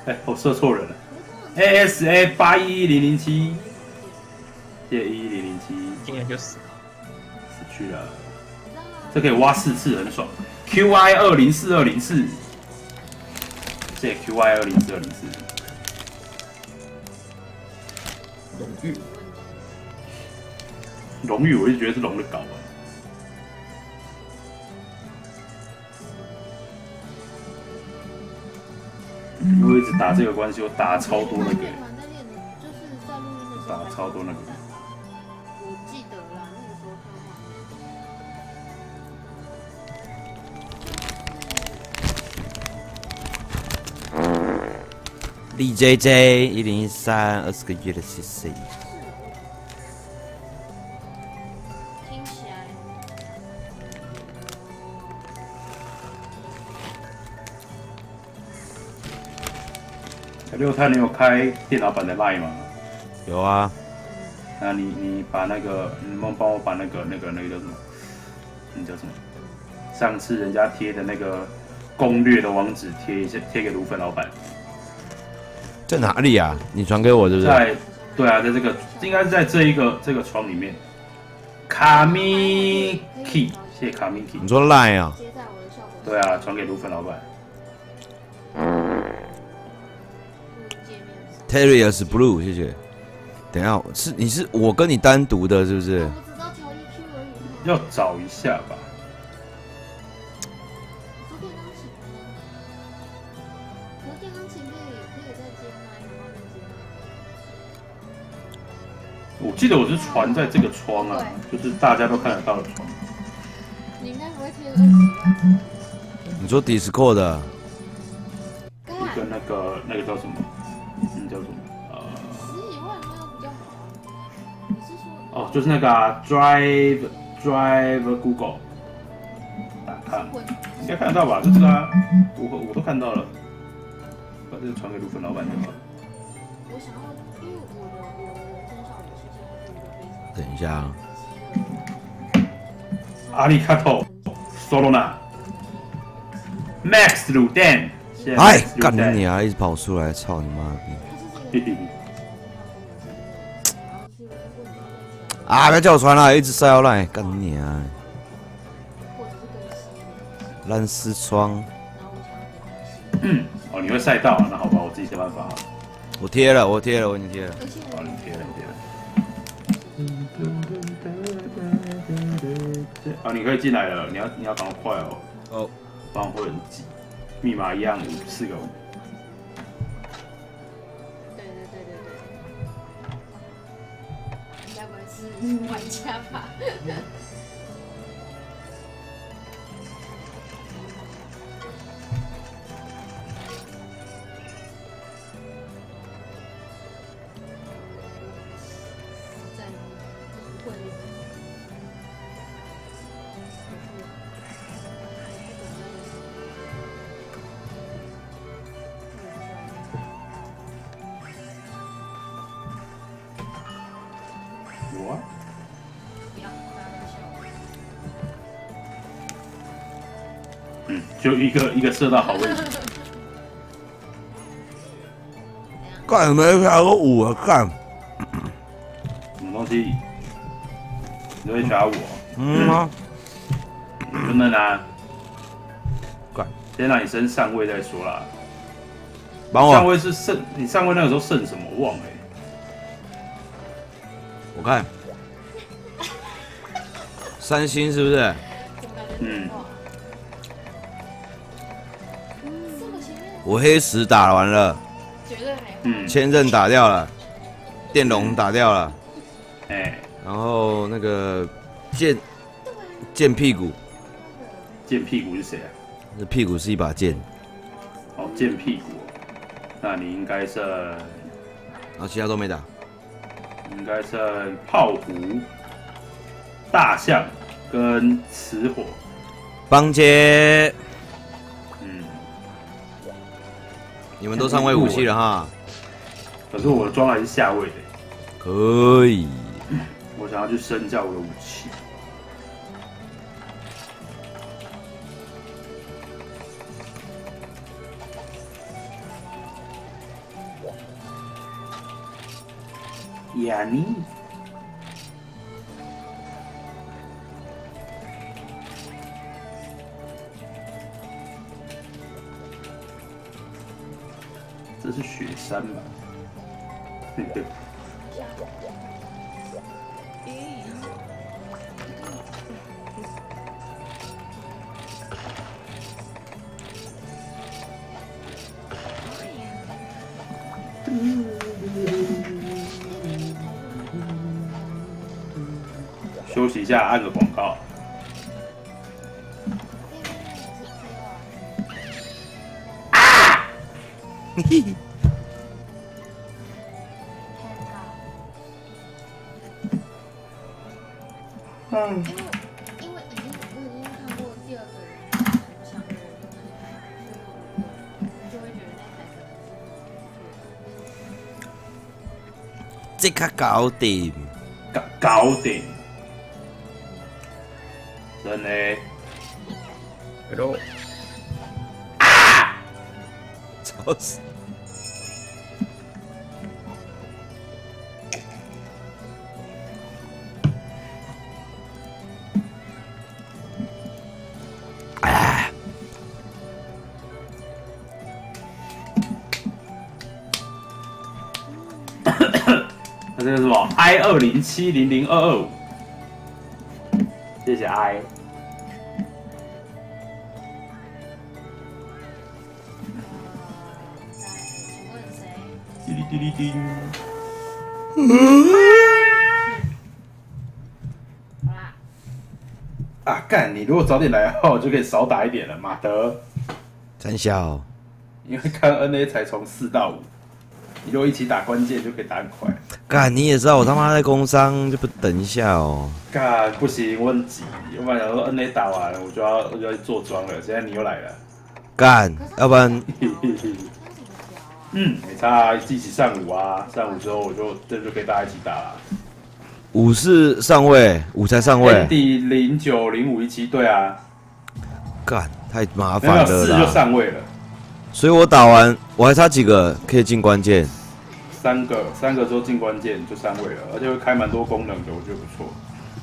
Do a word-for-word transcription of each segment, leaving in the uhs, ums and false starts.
哎、欸，我射错人了。A S A 八一零零七，谢一零零七， 今年就死了， 死去了。这可以挖四次，很爽。Q I 二零四二零四，谢 Q I 二零四二零四。 荣誉， 荣誉，我就觉得是龙的搞啊。因为一直打这个关系，我打超多那个，打超多那个。 我记得啦，那个时候看话。李 J J 一零一三二十个月的 C C。 听起来。 六探，你有开电脑版的 Line 吗？ 有啊。 那你你把那个，你能不能帮我把那个那个那个叫什么？那叫什么？上次人家贴的那个攻略的网址贴一下，贴给芦粉老板。 在哪里啊？你传给我是不是？ 在，对啊，在这个应该是在这一个这个窗里面。卡米 key， 谢谢卡米 key。 你说 Line 啊？ 对啊，传给芦粉老板。 Terriers Blue， 谢谢。等一下，是你是我跟你单独的，是不是？ 我只知道调 E Q 而已。 要找一下吧。 我说电钢琴，可是电钢琴可以可以再接麦，然后再接麦。 我记得我是传在这个窗啊，就是大家都看得到的窗。 你应该不会贴二十吧？ 你说 Discord 的？ 一个那个那个叫什么？嗯，叫什么？呃， 十几万没有比较好。你是说？ 哦，就是那个啊 ，Drive Drive Google， 打看，应该看得到吧？就是啊，我我都看到了，把这个传给芦粉老板就好了。 我想要，因为我的我的人生少女是现在是一个非常。 等一下啊。 阿里卡托 ，Solana， Max 卤蛋， 哎，干你娘！一直跑出来，操你妈逼！啊！不要叫我传了，一直塞到来，干你娘！烂丝窗。 嗯，哦，你会晒到，那好吧，我自己想办法。 我贴了，我贴了，我已经贴了。 好，你贴了，你贴了。啊，你可以进来了，你要你要赶快哦。 哦， 不然会很挤。密码一样，五四个五。 对对对对对。该不会是玩家吧？ 有啊。嗯，就一个一个射到好位置。 干没下个五啊！干。 什么东西？你会耍我？ 嗯吗？ 不能啊！ 干， 先让你升上位再说啦。 帮我。 上位是剩，你上位那个时候剩什么？我忘了、欸。 我看。三星是不是？ 嗯。 我黑石打完了。 绝对没。 嗯。 千仞打掉了，电龙打掉了。 哎、欸。 然后那个剑剑屁股。 剑屁股是谁啊？ 这屁股是一把剑。 哦，剑屁股。那你应该剩，然后其他都没打。 应该剩炮狐、大象跟雌火。 帮接。 嗯。 你们都上位武器了哈。 可是我的装还是下位的。 可以。 我想要去升价我的武器。 雅尼。这是雪山吧？对。休息一下，按个广告。啊！嘿嘿。嗯。 因为已经我已经看过第二个人很像的人用那台，所以我就会觉得那台可能是即刻搞掂， 搞搞掂。真的。 Pero 啊！ 吵死！啊！ 那这个是什么 ？I 二零七零零二二五，谢谢 I。滴哩滴哩叮。 好啦， 啊，干！你如果早点来的话，我就可以少打一点了。马德， 真小， 因为看 N A 才从四到五，你如果一起打关键就可以打很快。 干你也知道我他妈在工商，就不等一下哦。 干不行，我很急，要不然想说 N A 打完我就要我就要去做庄了。现在你又来了， 干，要不然嗯，没差啊，一起上午啊，上午之后我就这就可以大家一起打了。 五是上位，五才上位。 第零九零五一七，对啊， 干太麻没有烦了四就啦。 上位了， 所以我打完，我还差几个可以进关键。 三个三个之后进关键就上位了，而且会开蛮多功能的，我觉得不错。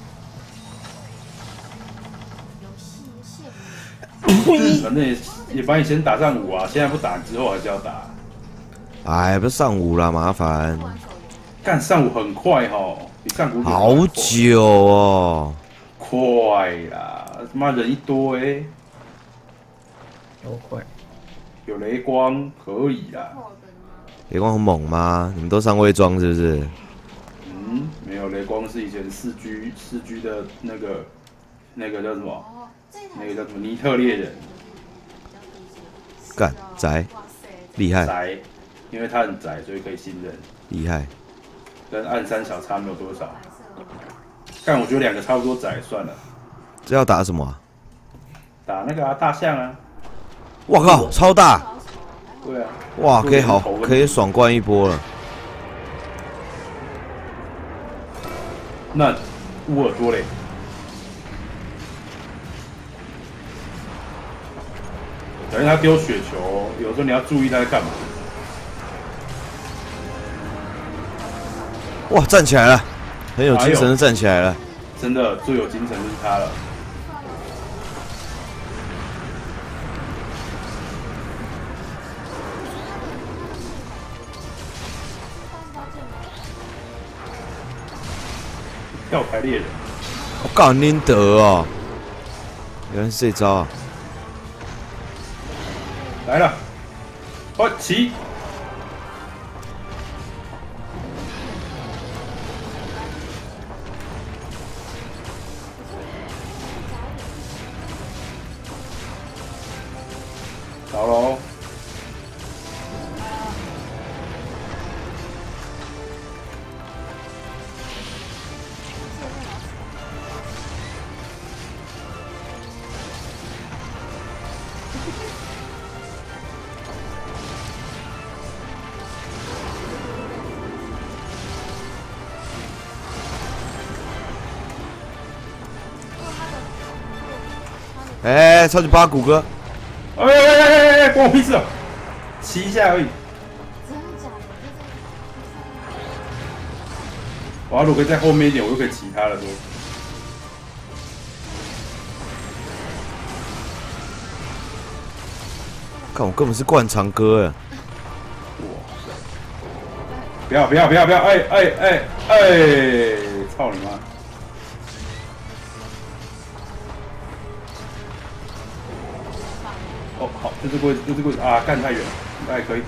反正也也把你先打上五啊，现在不打之后还是要打。 哎，不是上午啦，麻烦。 干上午很快哈，比上午好久哦。 快啦，他妈人一多哎、欸， 超快， 有雷光可以啦。 雷光很猛吗？你们都上位装是不是？ 嗯，没有，雷光是以前四 G 四 G 的那个那个叫什么？那个叫什么尼特猎人？ 干宅，厉害宅，因为他很宅，所以可以信任。 厉害。 跟暗三小差没有多少。但我觉得两个差不多窄，算了。 这要打什么、啊？ 打那个啊，大象啊！ 我靠，超大！ 对啊。 哇，可以好，可以爽灌一波了。 那乌尔多嘞？等于他丢雪球，有时候你要注意他在干嘛。 哇，站起来了，很有精神的站起来了。 真的，最有精神就是他了。跳台猎人， 我靠，宁德哦，原来是这招啊！ 来了，快起！着喽！ 哎、欸，超级八股哥！ 哎哎哎哎哎，关我屁事啊！骑一下而已。 真的假的？ 我要如果可以在后面一点，我就可以骑他了都。 看我根本是灌肠哥哎！ 哇塞！不要不要不要不要！哎哎哎哎！操你妈！哦，好，就这个位置，就这个位置啊！干太远了，应该还可以。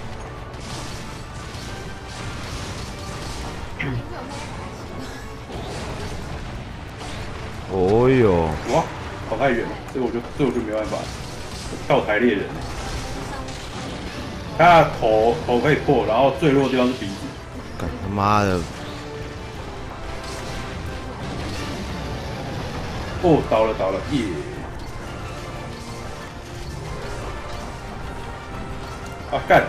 哦哟！ 哇，跑太远了，这个我就这个我就没办法。跳台猎人，他的头头可以破，然后最弱的地方是鼻子。 干他妈的！ 哦，倒了倒了，耶！啊干！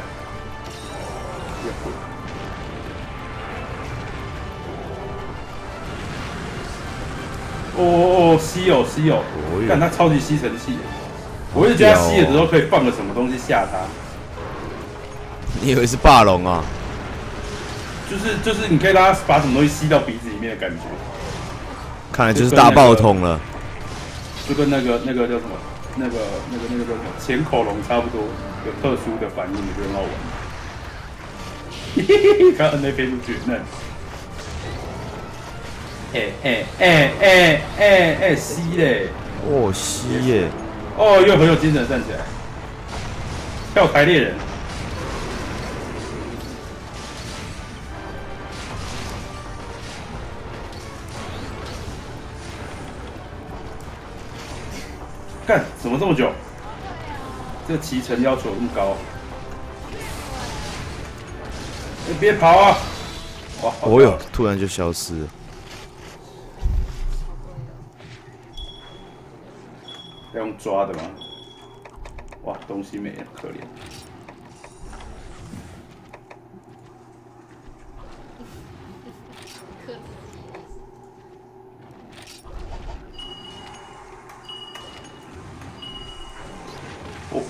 哦哦哦，稀有稀有！干他超级吸尘器。我一直觉得他吸的时候可以放个什么东西吓他。 你以为是霸龙啊？ 就是就是，你可以让他把什么东西吸到鼻子里面的感觉。 看来就是大爆桶了。 就跟那个那个叫什么，那个那个那个叫什么前恐龙差不多，有特殊的反应，我觉得很好玩。嘿嘿嘿，刚摁那飞出去，那。哎哎哎哎哎哎，吸嘞！ 哦，吸耶！ 哦，又很有精神，站起来，跳台猎人。干，怎么这么久？这个骑乘要求这么高？你别跑啊！哇， 哦哟，突然就消失了。 要用抓的吗？哇，东西没了，可怜。哦。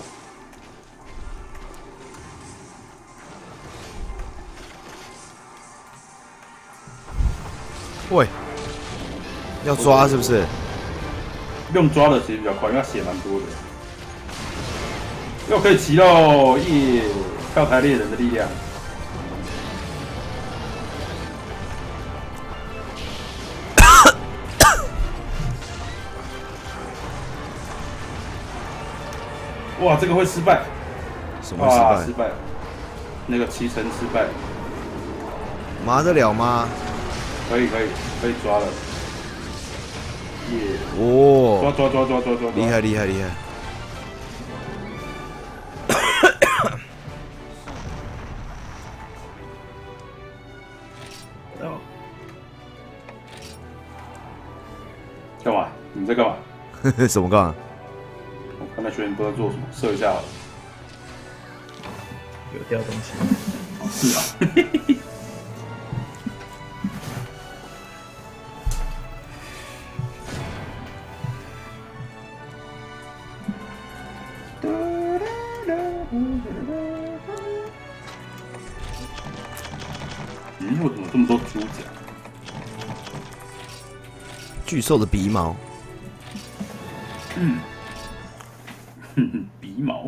喂，要抓是不是？ 用抓的其实比较快，因为它血蛮多的。又可以骑喽，耶！跳台猎人的力量。哇，这个会失败。 什么失败？ 失败。那个骑乘失败。 麻得了吗？ 可以，可以，可以抓了。耶！ 哦， 抓抓抓抓抓抓！ 厉害厉害厉害！ 干嘛？你在干嘛？ 什么干嘛？ 我看那学员不知道做什么，射一下好了。 有掉东西。 哦，是啊。嗯，为什么这么多猪脚？ 巨兽的鼻毛。 嗯，哼哼，鼻毛。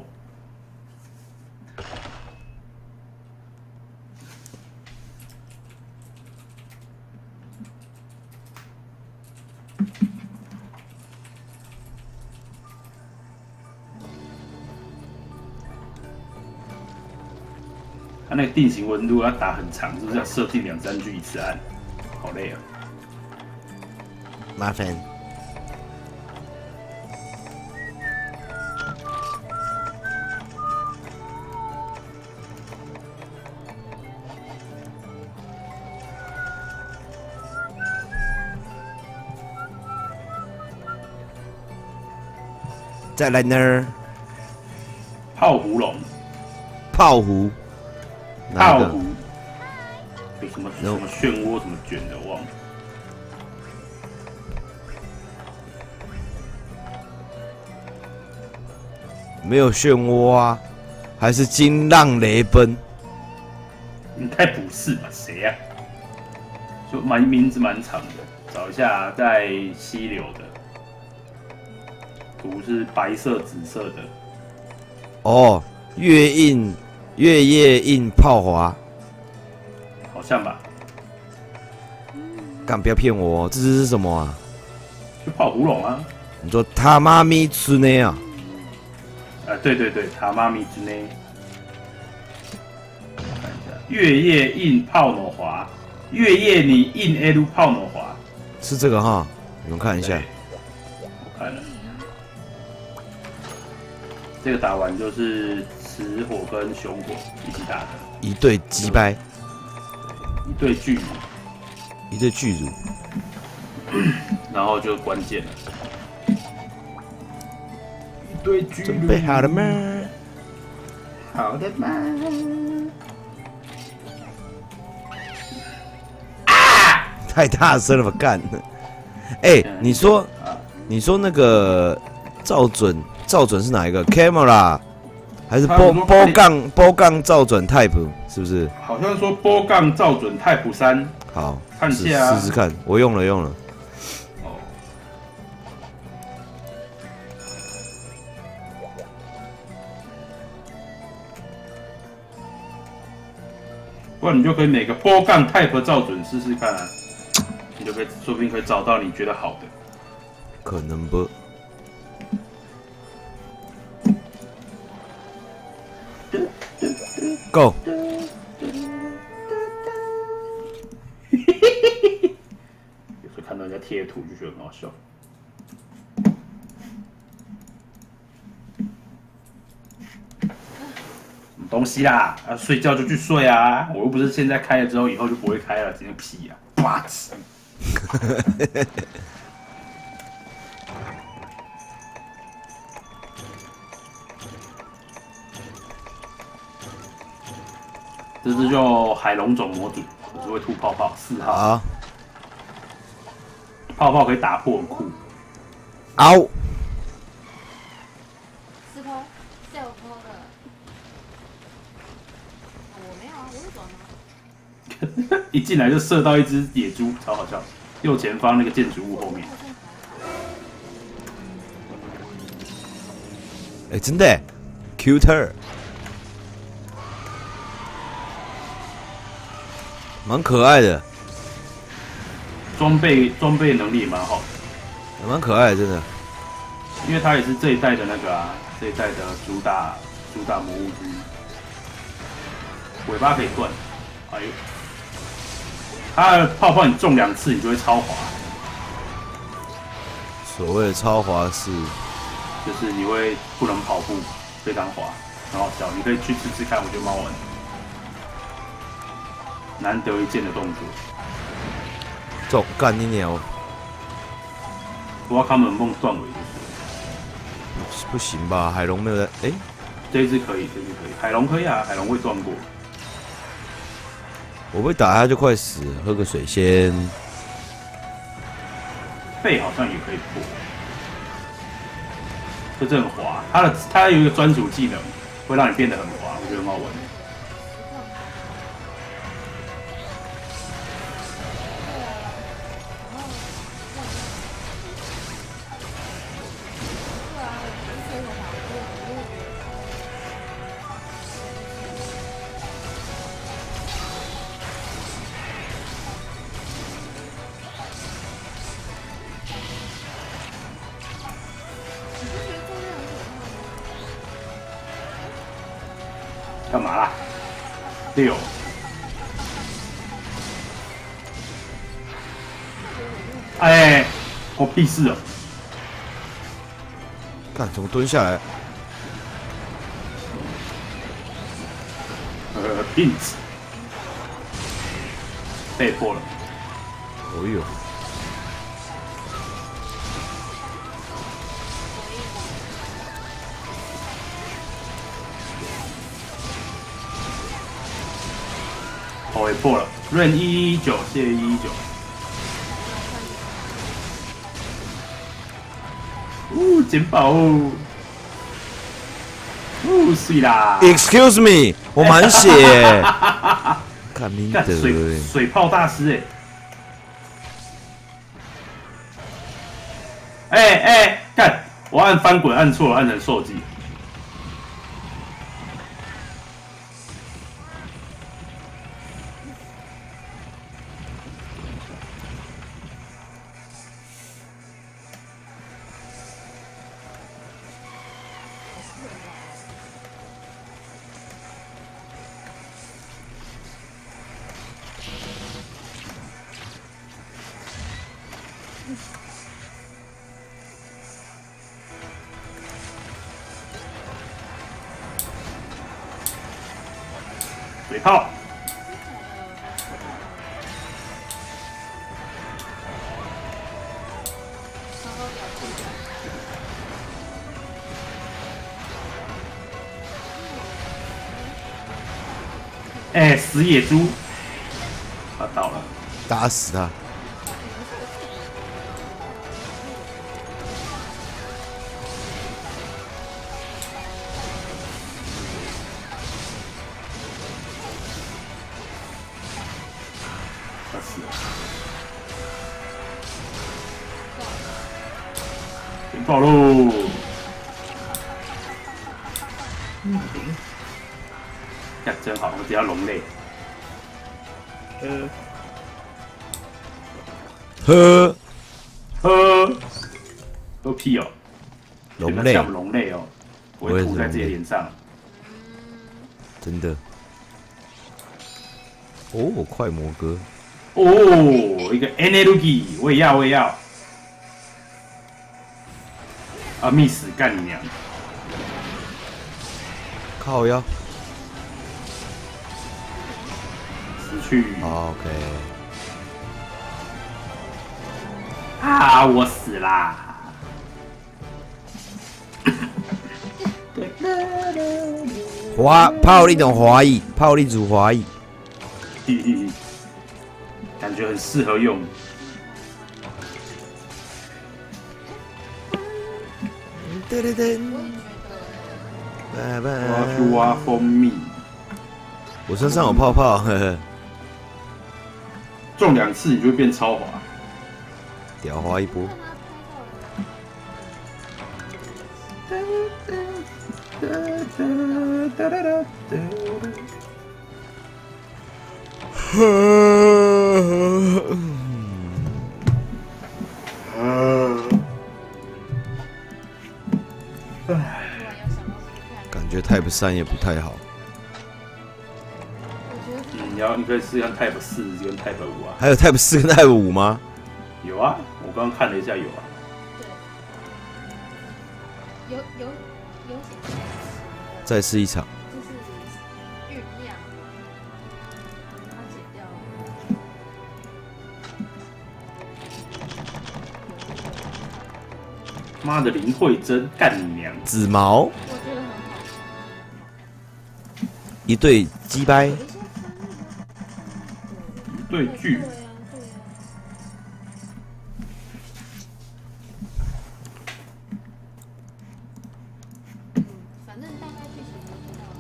它那个定型温度要打很长，是不是要设定两三句一次按？好累啊！ 麻烦。再来呢儿， 泡芙龙， 泡芙， 泡芙，有什么什么漩涡，什么卷的，我忘了。 没有漩涡啊，还是惊浪雷奔？ 你太不是吧？谁呀、啊？ 就蛮名字蛮长的，找一下在溪流的，图是白色紫色的。 哦，月印月夜印泡华， 好像吧？ 干不要骗我、哦，这只是什么啊？ 就泡芙龙啊。 你说他妈咪吃呢啊？ 啊，对对对，塔妈咪之内。看一下，月夜印泡诺华，月夜你印 A 路泡诺华， 是这个哈？你们看一下。 我看了。这个打完就是雌火跟雄火一起打的， 一对鸡掰， 一对巨乳， 一对巨乳， 然后就关键了。一对巨乳， 准备好了吗？ 好的吗？ 太大声了吧，干！哎、欸，你说，你说那个照准，照准是哪一个 ？Camera 还是波波杠波杠照准 Type 是不是？ 好像说波杠照准 Type 三。 好， 看下试试看，我用了用了。 哦。不然你就可以每个波杠 Type 照准试试看啊，你就可以说不定可以找到你觉得好的。 可能不。Go。 有时候看到人家贴图就觉得很好笑。什么东西啦？啊，睡觉就去睡啊！我又不是现在开了之后，以后就不会开了，真的屁呀、啊！哇塞！这只叫海龙种模组，只会吐泡泡，四号。 啊！ 泡泡可以打破很酷。 嗷！ 四颗，四有颗的。我没有啊，我是转吗？ 一进来就射到一只野猪，超好笑。右前方那个建筑物后面。 哎、欸，真的 ，cuter， 蛮可爱的， 装备装备能力也蛮好的， 也蛮可爱的，真的。 因为它也是这一代的那个啊，这一代的主打主打魔物之一。尾巴可以断，哎呦，它的泡泡你中两次，你就会超滑。 所谓的超滑是， 就是你会不能跑步，非常滑，很好笑。你可以去试试看，我觉得蛮好玩的，难得一见的动作。 走干你鸟！ 不要看门梦断尾就是。 不行吧？海龙没有在，哎、欸， 这一只可以，这一只可以，海龙可以啊，海龙会断过。 我被打他就快死了，喝个水先。 背好像也可以破，就这很滑。它的它有一个专属技能，会让你变得很滑，我觉得很好玩。干嘛啦？六。哎，我屁事哦！ 看怎么蹲下来？ 呃，病死，被迫了。 哦呦！头也破了，润一一九，谢谢一一九。呜，捡宝哦！呜，碎啦 ！Excuse me， 我满血。看明德水水泡大师哎！ 哎哎，干！我按翻滚按错了，按成受技。水炮，哎，死野猪，他倒了， 打死他！ 他死了，先爆喽！呀，真好，我只要龙类。 呃， 呵， 喝喝屁哦！ 龙类像龙类哦，我会涂在自己脸上。 真的。哦，快魔哥。 哦，一个 energy， 我也要，我也要。啊，miss 干你娘！ 靠腰。 死去。 好 OK。 啊，我死啦！ 华炮力种华裔，炮力组华裔。 感觉很适合用。 噔噔噔。 我要去挖蜂蜜。 我身上有泡泡，呵呵。 中两次你就会变超滑。 屌滑一波。感觉 Type 三也不太好。 嗯，你要你可以试试看 Type 四跟 Type 五啊。 还有 Type 四跟 Type 五吗？ 有啊，我刚刚看了一下，有啊。 对，有有有写。 再试一场。 就是酝酿，它剪掉了。 妈的，林慧珍干你娘！ 紫毛。 我觉得很好。 一对鸡掰。 有一些分一对巨。 对啊，对啊。嗯，反正大概剧情都知道。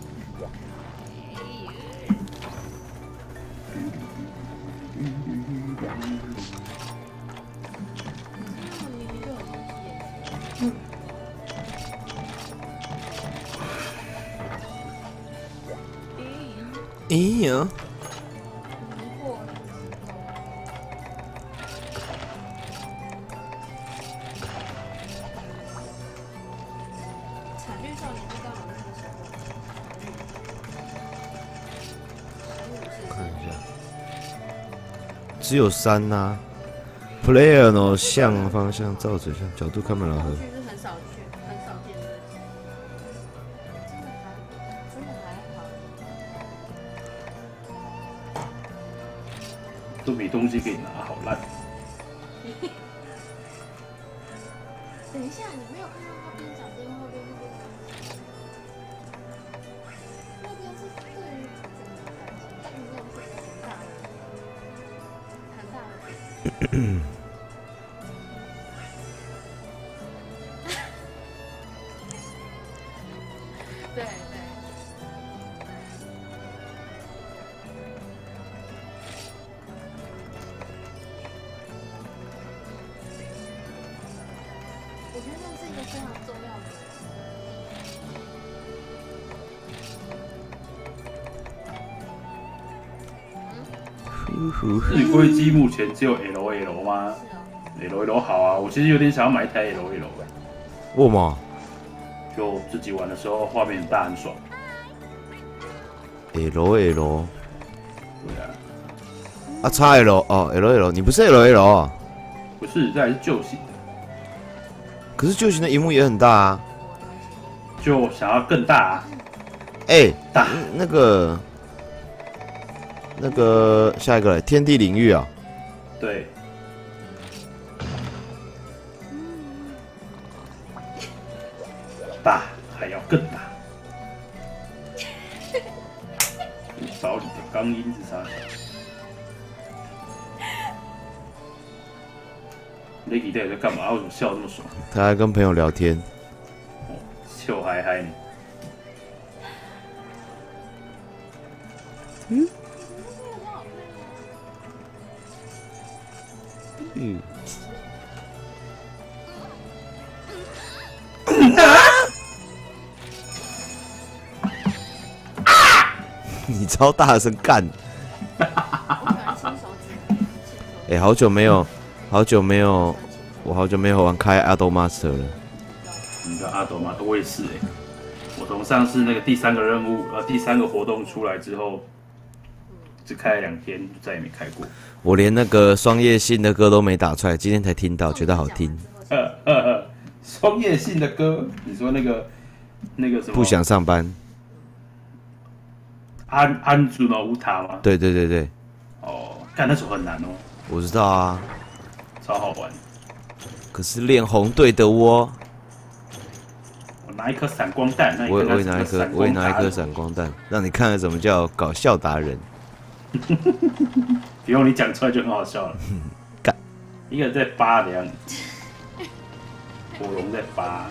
他们明明就有东西耶。 咦呀！ 惨绿少年知道我那个时候， 看一下，只有三呐、啊。Player 呢，向方向照指向角度看不了和。 是很少去，很少见的。真的还，真的还好。 都没东西可以拿，好烂。 等一下，你没有看到他边讲边后边那边，那边是对于整个感情训练是一个很大的、很大的。对对。 是一个非常重要的。 日规机目前只有 L L 吗是哦。 ？L L 好啊，我其实有点想要买一台 L L 的， 为什么就自己玩的时候画面很大很爽。 ？L L 对啊， 啊，X L 哦，L L， 你不是 L L 啊？ 不是，这还是旧型的， 可是旧型的荧幕也很大啊。 就想要更大啊。 哎、 大那个那个下一个嘞，天地领域啊， 对，大还要更大。你找你的钢音是啥？雷吉到底在干嘛？为什么笑这么爽？ 他还跟朋友聊天。 哦，笑嗨嗨呢。 嗯。你超大声干！ 我喜欢亲手指。 哎、好久没有，好久没有，我好久没有玩开 Ado Master 了。 你的阿斗吗？我也是哎、欸。我从上次那个第三个任务，呃，第三个活动出来之后，只开了两天，就再也没开过。 我连那个双叶信的歌都没打出来，今天才听到，觉得好听。 呃呃呃，双叶信的歌，你说那个那个什么？ 不想上班。 安安住的乌塔吗？ 对对对对， 哦，干那首很难哦， 我知道啊。 超好玩。 可是练红队的我， 我拿一颗闪光弹，那你我也看我也拿一颗，我也拿一颗闪光弹，让你看看什么叫搞笑达人。 不用你讲出来就很好笑了。 干， 一个人在扒的样子，火龙在扒。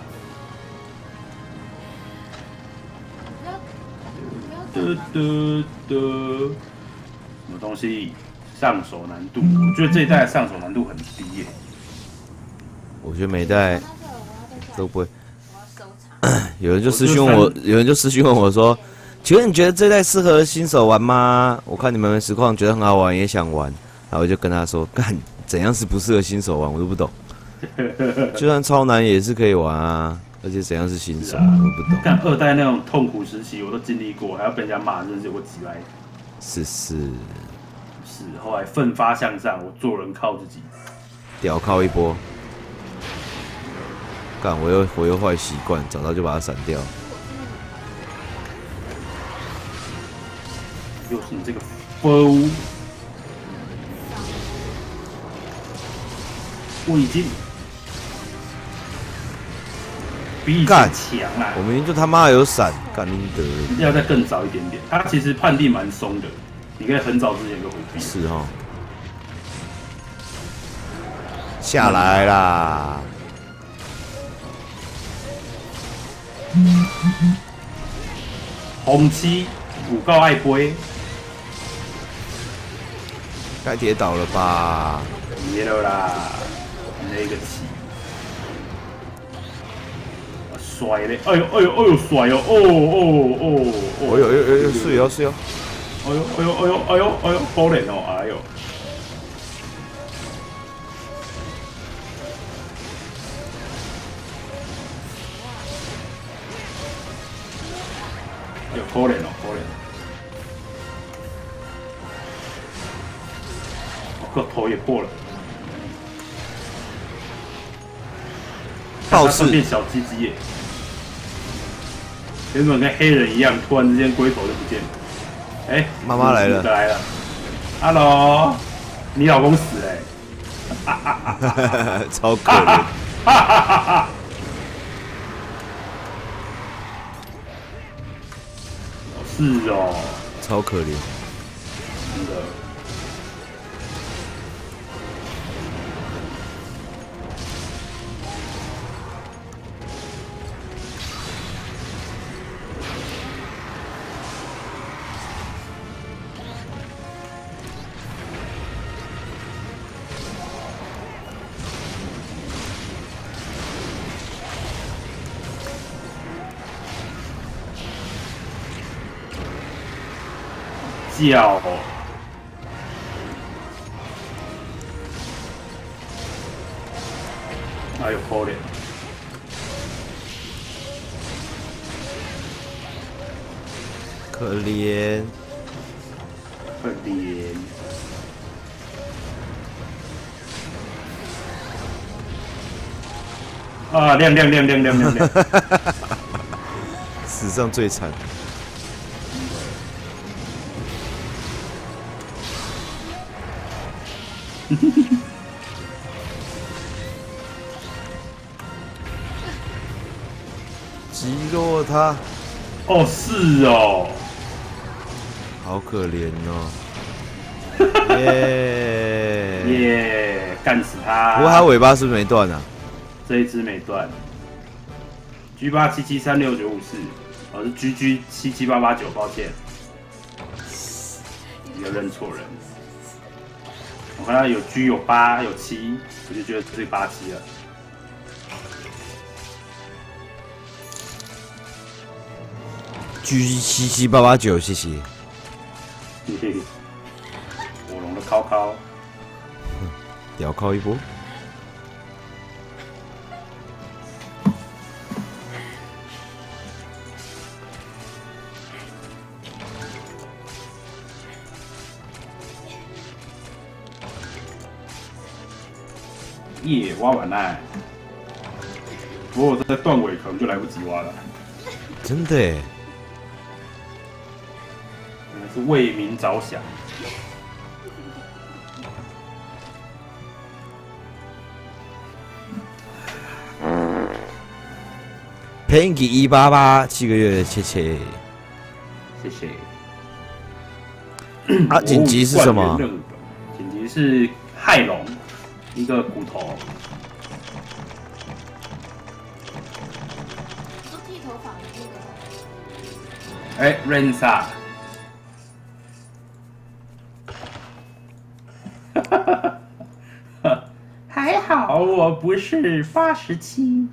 嘟嘟嘟，什么东西？上手难度，我觉得这一代的上手难度很低耶。 我觉得每一代都不会。 我要收藏。 有人就私讯问我，有人就私讯问我说：“请问你觉得这代适合新手玩吗？我看你们实况觉得很好玩，也想玩。”然后我就跟他说：“干，怎样是不适合新手玩？我都不懂。就算超难也是可以玩啊，而且怎样是新手， 啊、 我不懂。 干二代那种痛苦时期，我都经历过，还要被人家骂，真是我几来。 是是是，后来奋发向上，我做人靠自己。 屌靠一波。干，我又我又坏习惯，找到就把它闪掉。 又是你这个疯！我已经比以前强啦。 我明明就他妈有闪，干你得了！ 要再更早一点点。他其实判定蛮松的，你可以很早之前就回避。 是哈。下来啦！ 红七五告爱杯， 该跌倒了吧？ 别了啦，那个起，甩嘞！哎呦哎呦哎呦甩哦！哦哦哦哦！ 哎呦哎呦哎呦，是哦是哦！ 哎呦哎呦哎呦哎呦哎呦，可怜哦！哎呦！哎呦，可怜哦，可怜！我头也破了。 爆刺变小鸡鸡耶！原本跟黑人一样，突然之间龟头就不见了。哎、欸， 妈妈来了， 来了 ，Hello， 你老公死哎、 欸，超可怜。 是哦， 超可怜。 真的。 叫哦。哎呦，可怜！ 可怜， 可怜。啊，亮亮亮亮亮亮亮！ 史上最惨。击落他。 哦，是哦。 好可怜哦。耶耶，干死他！ 不过他尾巴是不是没断啊？ 这一只没断。G 八七七三六九五四，哦是 G G 七七八八九，抱歉，你又认错人。我看到有 G 有八有七，我就觉得这八七了。 G 七七八八九，谢谢。 嘿嘿，火龙的靠靠， 屌靠一波。 耶，挖完了。不过我在断尾可能就来不及挖了。 真的耶。 是为民着想。 Pinky 一八八七个月，谢谢， 谢谢。 啊，紧急是什么？ 紧急是害龙，一个骨头。 说剃头发的哎那 ，Rensa。还好我不是八十七。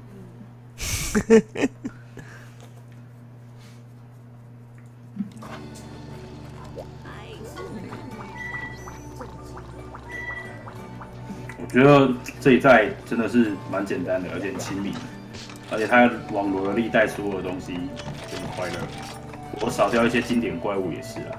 我觉得这一代真的是蛮简单的，而且很亲民，而且它网罗了历代所有的东西，真的快乐。我少掉一些经典怪物也是啊。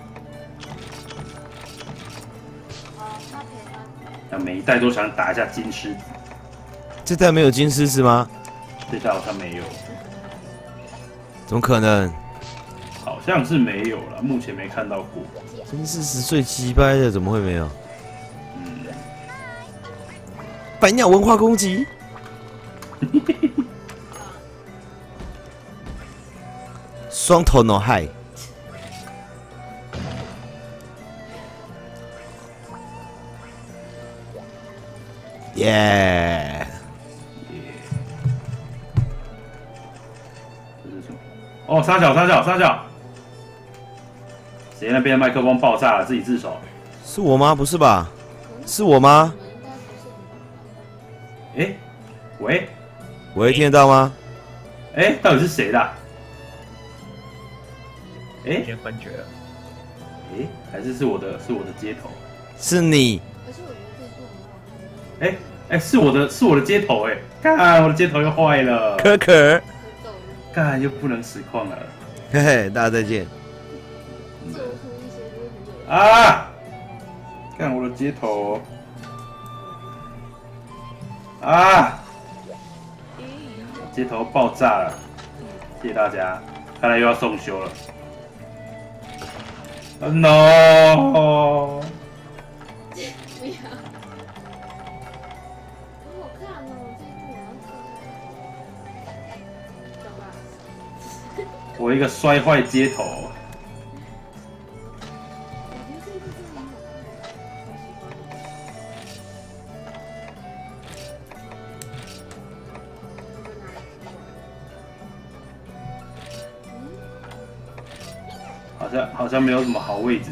那每一代都想打一下金狮子。 这代没有金狮子吗？ 这代好像没有。 怎么可能？ 好像是没有了，目前没看到过。 金狮子最鸡掰的，怎么会没有？ 嗯。 百鸟文化攻击。双头脑害。耶！ 这是什么？哦，三角，三角，三角！谁那边麦克风爆炸了？自己自首。 是我吗？不是吧？是我吗？ 哎、欸，喂， 喂，听得到吗？ 哎、欸，到底是谁的、啊？哎、欸， 先分绝了。 哎、欸，还是是我的，是我的接头。 是你。 哎哎、欸欸，是我的，是我的接头哎、欸！看我的接头又坏了。 可可。 看又不能实况了。 嘿嘿，大家再见。 啊！看我的接头。啊！接头爆炸了，谢谢大家。看来又要送修了。啊 no！ 不要，好好看哦，这部我要看。 我一个摔坏接头。好像好像没有什么好位置。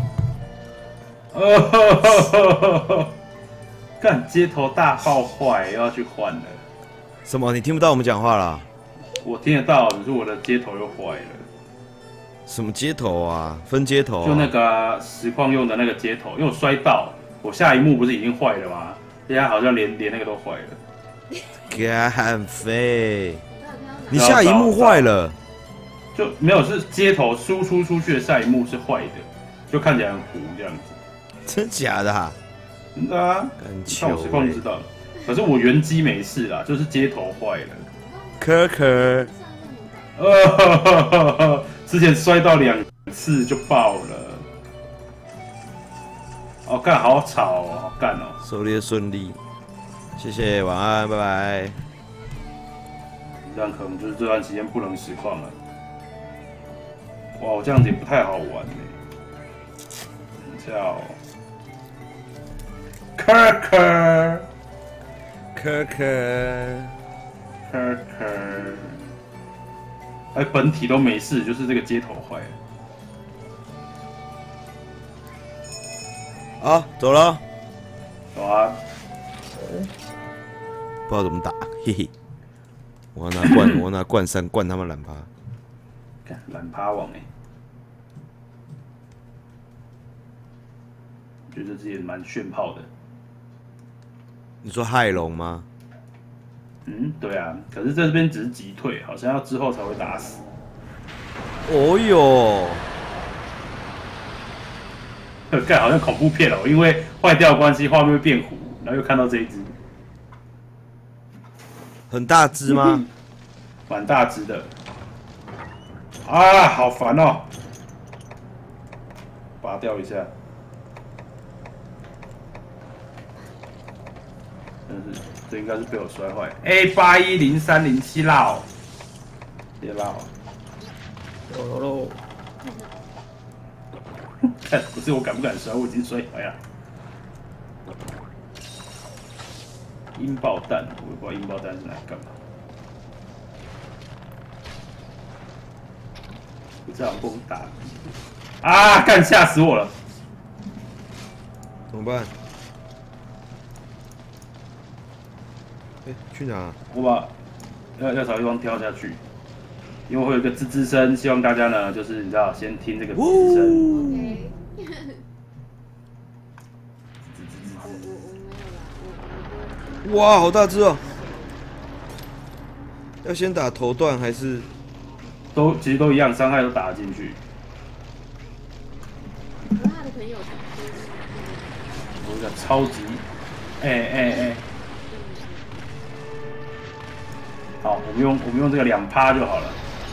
哦，干街头大爆坏，又要去换了。 什么？你听不到我们讲话啦？ 我听得到，只是我的接头又坏了。 什么接头啊？分接头、啊？ 就那个、啊、实况用的那个接头，因为我摔到，我下一幕不是已经坏了吗？现在好像连连那个都坏了。 干飞！你下一幕坏了？ 就没有是接头输出出去的下一幕是坏的，就看起来很糊这样子。 真假的、啊？ 真的啊，看我实况就知道了。可是我原机没事啦，就是接头坏了。 可可， 呃，之前摔到两次就爆了。哦，干好吵哦，好干哦。 狩猎顺利，谢谢，晚安，拜拜。 这样可能就是这段时间不能实况了。哇，我这样子也不太好玩呢。叫可可。 可可， 可可，哎，本体都没事，就是这个接头坏了。 好，走了。 走啊！ 不知道怎么打，嘿嘿。我要拿冠，我要拿冠三灌他们懒趴。 看懒趴王哎、欸，觉得自己蛮炫炮的。 你说骇龙吗？ 嗯，对啊，可是这边只是击退，好像要之后才会打死。 哦哟， 干好像恐怖片哦，因为坏掉的关系，画面会变糊，然后又看到这一只， 很大只吗？ 蛮大只的。啊，好烦哦！拔掉一下。真是，这应该是被我摔坏。A 八一零三零七绕，别绕。 有喽。 看，不是我敢不敢摔，我已经摔坏了。音爆弹，我也不知道音爆弹是拿来干嘛。不知道被我打。啊！干，吓死我了！ 怎么办？哎、欸，去哪？ 我把要要找地方跳下去，因为会有一个吱吱声，希望大家呢，就是你知道，先听这个吱吱声。 哇，好大只哦！要先打头段还是？ 都其实都一样，伤害都打得进去。 他的朋友， 我个超级，哎哎哎。好，我们用我们用这个两趴就好了。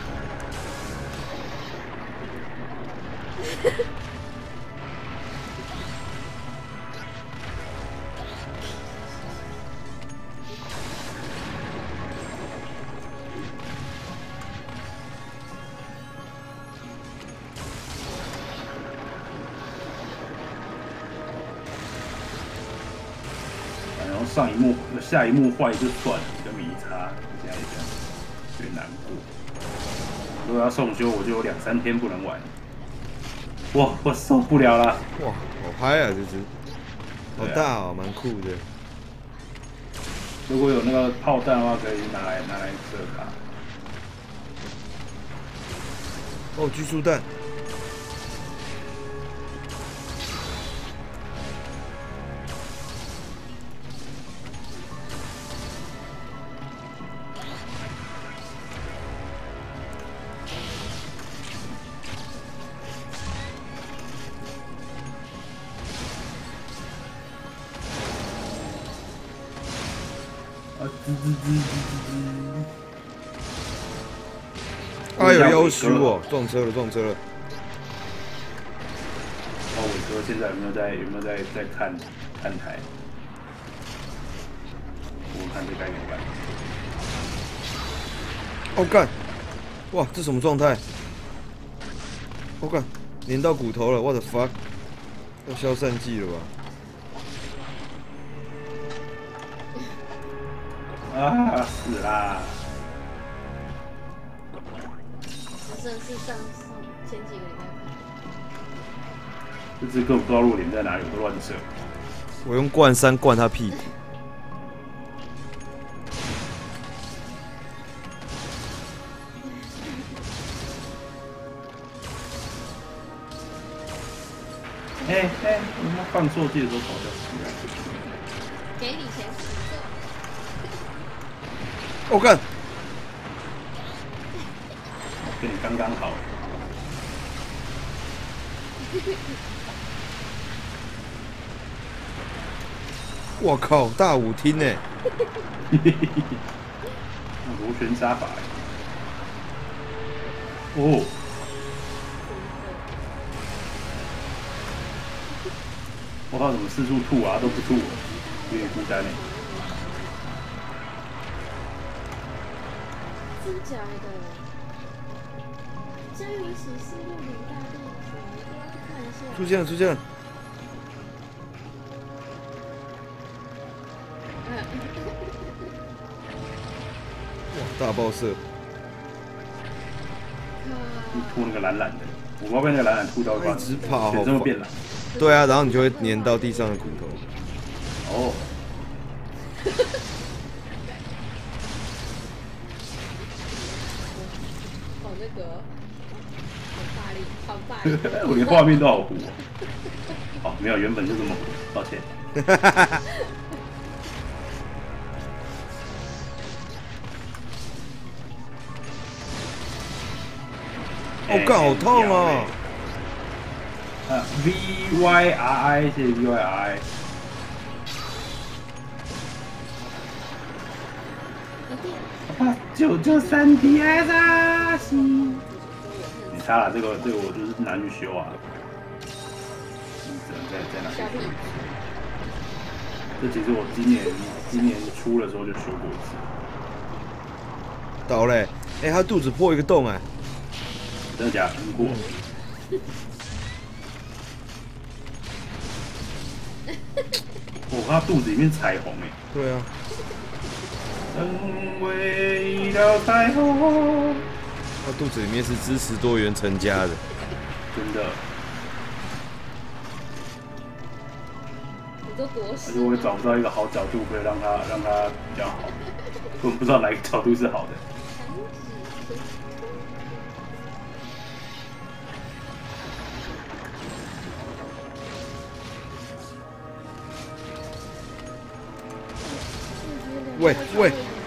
然后上一幕、下一幕坏就算了，比较没差。现在这样。有点难过。如果要送修，我就有两三天不能玩。哇，我受不了了！ 哇，好嗨啊，这只，好大哦，蛮酷的。 如果有那个炮弹的话，可以拿来拿来射它。 哦，狙速弹。哎呦，要死我！撞车了，撞车了！ 哦，伟哥现在有没有在有没有在在看看台？我看这该怎么办？ 哦干！哇，这什么状态？我、哦、干，连到骨头了！我的 fuck！ 要消散剂了吧？ 啊，死啦！ 这是上次前几个礼拜看。 这只根本不知道弱点在哪里，我都乱射。 我用灌山灌他屁股。 哎哎，我他妈放错记的时候跑掉死了。 给你钱十个。 我干， 跟你刚刚好。 我靠，大舞厅呢？ 螺旋杀法。哦。我靠，怎么四处吐啊，都不吐，有点孤单呢。 真假的？家园史是六零大地图，一定要去看一下。 出现了，出现了！哇，大爆射！ 你吐那个蓝蓝的，我要被那个蓝蓝吐到一直跑， 好这么变蓝。 对啊，然后你就会粘到地上的骨头。 哦。 好那个，好大力，好大力。 我连画面都好糊。哦，没有，原本就这么糊，抱歉。 哦，干，好痛哦！ 呃 ，V Y R I 是 V Y R I。啊，九九三 D S 啊！你杀了这个，这个我就是拿去修啊。你只能在在哪里？这其实我今年今年初的时候就修过一次。 倒嘞！哎，他肚子破一个洞哎。 真的假的？过。哦，他肚子里面彩虹哎。 对啊。 成为一道彩虹。 他肚子里面是支持多元成家的。 真的。 你都多事。 而且我也找不到一个好角度可以让他让他比较好，我不知道哪个角度是好的。 喂喂，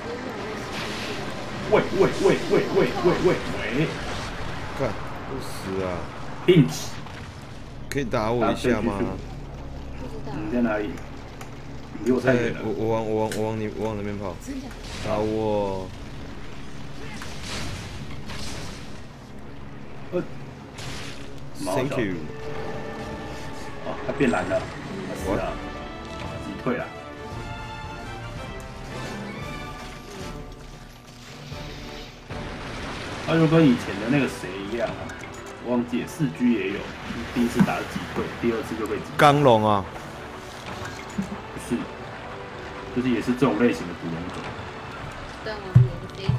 喂喂喂喂喂喂喂喂！ 看，不死啊 ！Pinch， 可以打我一下吗？ 你在哪里？你离我太远了。 我我往我往我往你我往那边跑。打我！ 呃 ，Thank you。 哦，它变蓝了，死了，击退了。那就跟以前的那个谁一样啊，我忘记了，四 G 也有，第一次打击退，第二次就被击。 钢龙啊？ 不是，就是也是这种类型的捕龙种。 对啊，有个街头。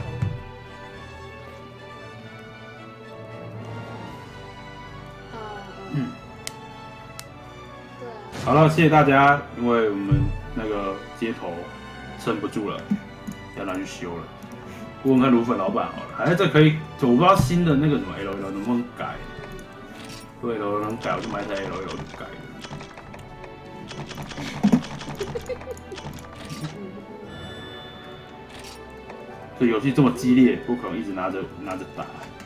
啊。嗯。对啊。 好了，谢谢大家，因为我们那个街头撑不住了，要拿去修了。问问看芦粉老板好了，还是这可以，我不知道新的那个什么 L L 能不能改。如果 L L 能改，我就买台 L L 就改了。这游戏这么激烈，不可能一直拿着拿着打。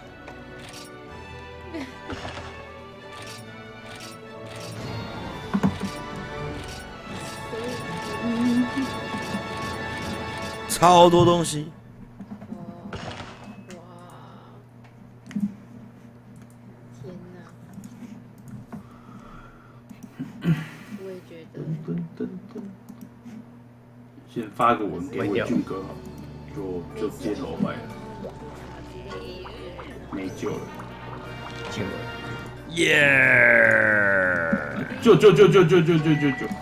超多东西。先发个文给伟俊哥好，就就街头坏了，没救了，救了，耶！救救救救救救救救救！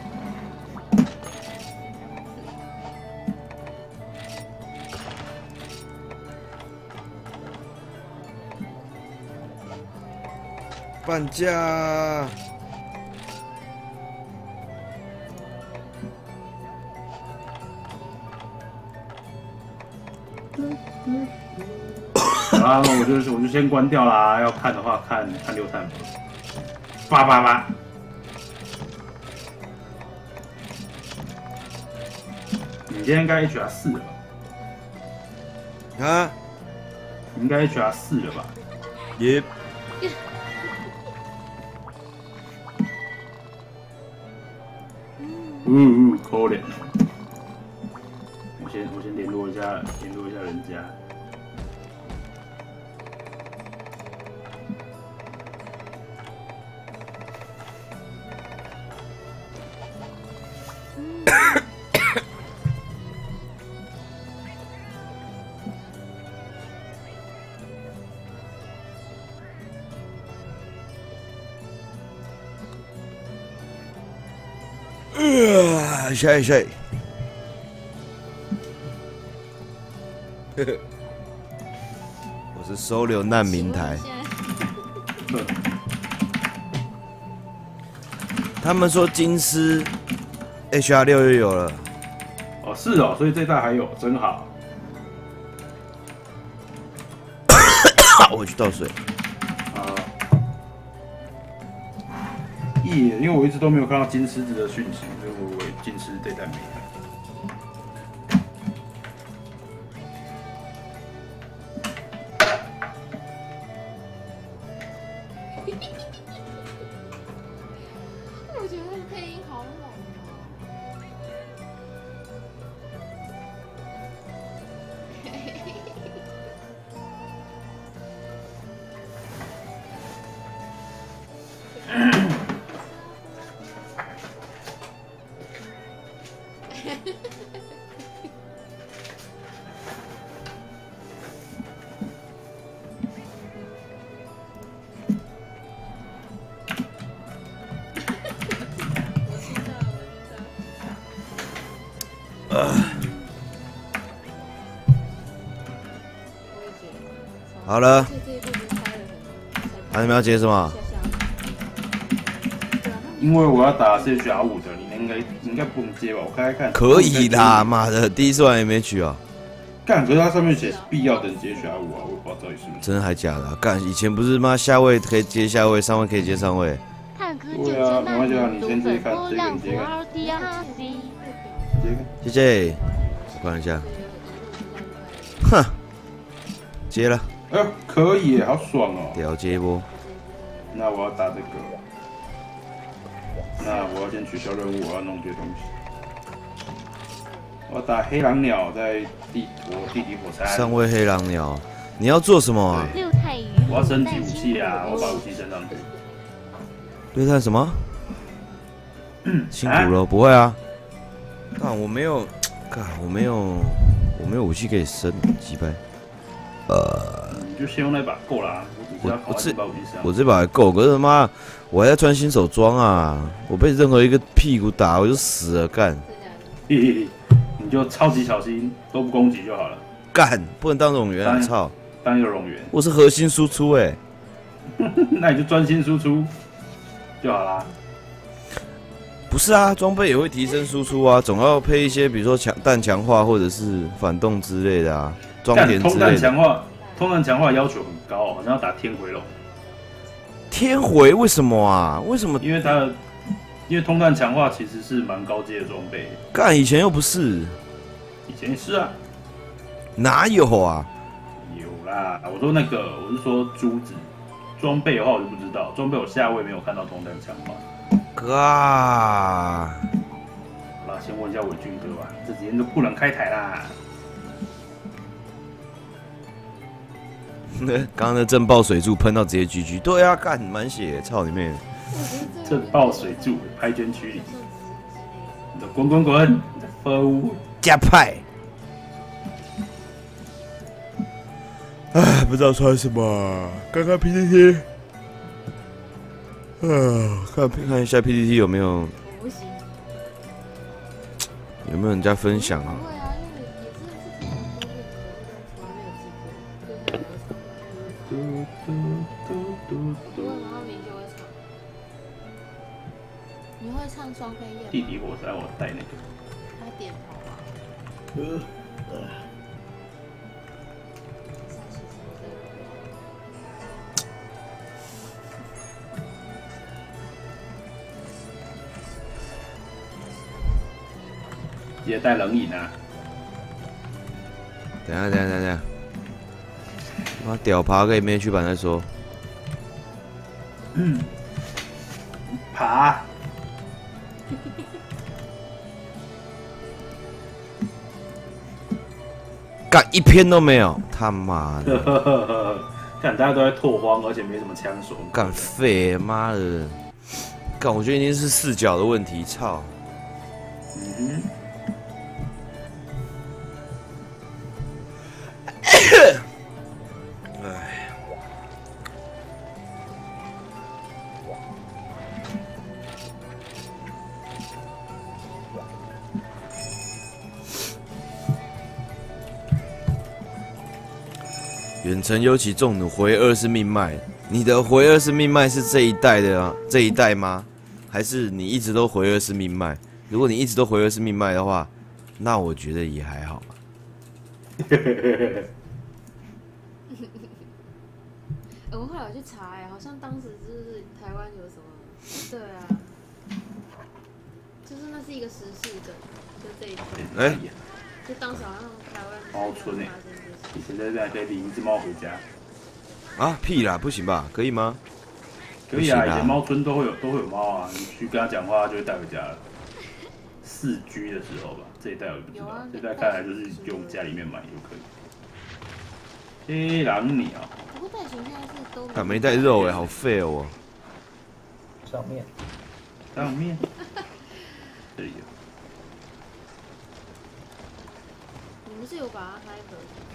半价！ 好啦，那我就我就先关掉啦。要看的话看看六探，八八八。 现在应该 H R 四了吧？ 啊， 你应该 H R 四了吧？ 也。 嗯嗯，可怜。我先我先联络一下联络一下人家。 呃，下一下。我是收留难民台。他们说金狮 H R 六又有了。 哦，是哦，所以这代还有，真好。 我去倒水。 啊。耶，因为我一直都没有看到金狮子的讯息，所以我以为金狮这代没了。 我觉得他的配音好猛好了，还有没有要接什么？ 因为我要打 C H R 五的，你应该应该不能接吧？我看看看。 可以啦，妈的，第一次玩 M H 啊。 干，可是它上面写必要等级 H R 五啊，我也不知道到底是不是。 真的还假的、啊？干，以前不是妈下位可以接下位，上位可以接上位。 对啊，没关系啊，你先接看，这个你接看。接看。 谢谢，我看一下。哼，接了。 哎呦，可以耶，好爽哦！ 屌接一波。 那我要打这个。那我要先取消任务，我要弄这些东西。我要打黑狼鸟在地我地底火山。 上位黑狼鸟，你要做什么啊？ 我要升级武器啊！我把武器升上去。 对战什么？辛苦了，不会啊。干，我没有，干，我没有，我没有武器可以升，击败。呃。 你就先用那把够啦，我只是要考这把武器上。 我这把还够，可是他妈我还在穿新手装啊！我被任何一个屁股打我就死了，干！ 嘿嘿嘿，你就超级小心，都不攻击就好了。 干，不能当冗员啊！操， 当一个冗员。 我是核心输出哎、 欸。那你就专心输出就好啦。 不是啊，装备也会提升输出啊，总要配一些，比如说强弹强化或者是反动之类的啊，装填之类的。 通弹强化。通弹强化要求很高，好像要打天回龙。 天回为什么啊？为什么？ 因为它的，因为通弹强化其实是蛮高阶的装备。 干，以前又不是。 以前是啊。 哪有啊？ 有啦，我说那个，我是说珠子装备的话，我就不知道。装备我下位没有看到通弹强化。 哥啊！ 好啦，先问一下伟俊哥吧，这几天都不能开台啦。 刚刚的震爆水柱喷到直接 G G， 对啊，干满血，操你妹！ 震爆水柱拍捐区里，你的滚滚滚，风加派。哎，不知道穿什么，看看 P T T， 啊，看看一下 P T T 有没有，有没有人家分享啊？ 你会唱双飞燕？ 地底火山，我带那个。 他点头啊。 呃。也带冷饮啊。 等一下，等一下，等一下，妈屌爬可以没去板再说。 嗯，爬。 干一篇都没有，他妈的！ 干大家都在拓荒，而且没什么枪手。 干废，妈的！干，我觉得一定是视角的问题，操！ 嗯哼。哎。远程尤其重弩回二是命脉，你的回二是命脉是这一代的啊？这一代吗？还是你一直都回二是命脉？如果你一直都回二是命脉的话，那我觉得也还好吧。 我后来有去查，哎，好像当时就是台湾有什么，对啊，就是那是一个时事的，就这一段。 哎， 就当时好像台湾猫村哎，以前在这可以领一只猫回家。 啊屁啦，不行吧？可以吗？ 可以啊，以前猫村都会有都会有猫啊，你去跟他讲话，他就会带回家了。四 G 的时候吧，这一代我不知道，啊、这一代看来就是用家里面买就可以。黑狼鸟。 不过袋熊现在是都。 敢没带肉哎、欸，好废哦、喔。 上面。 上面。这里有。 你们是有把它开盒？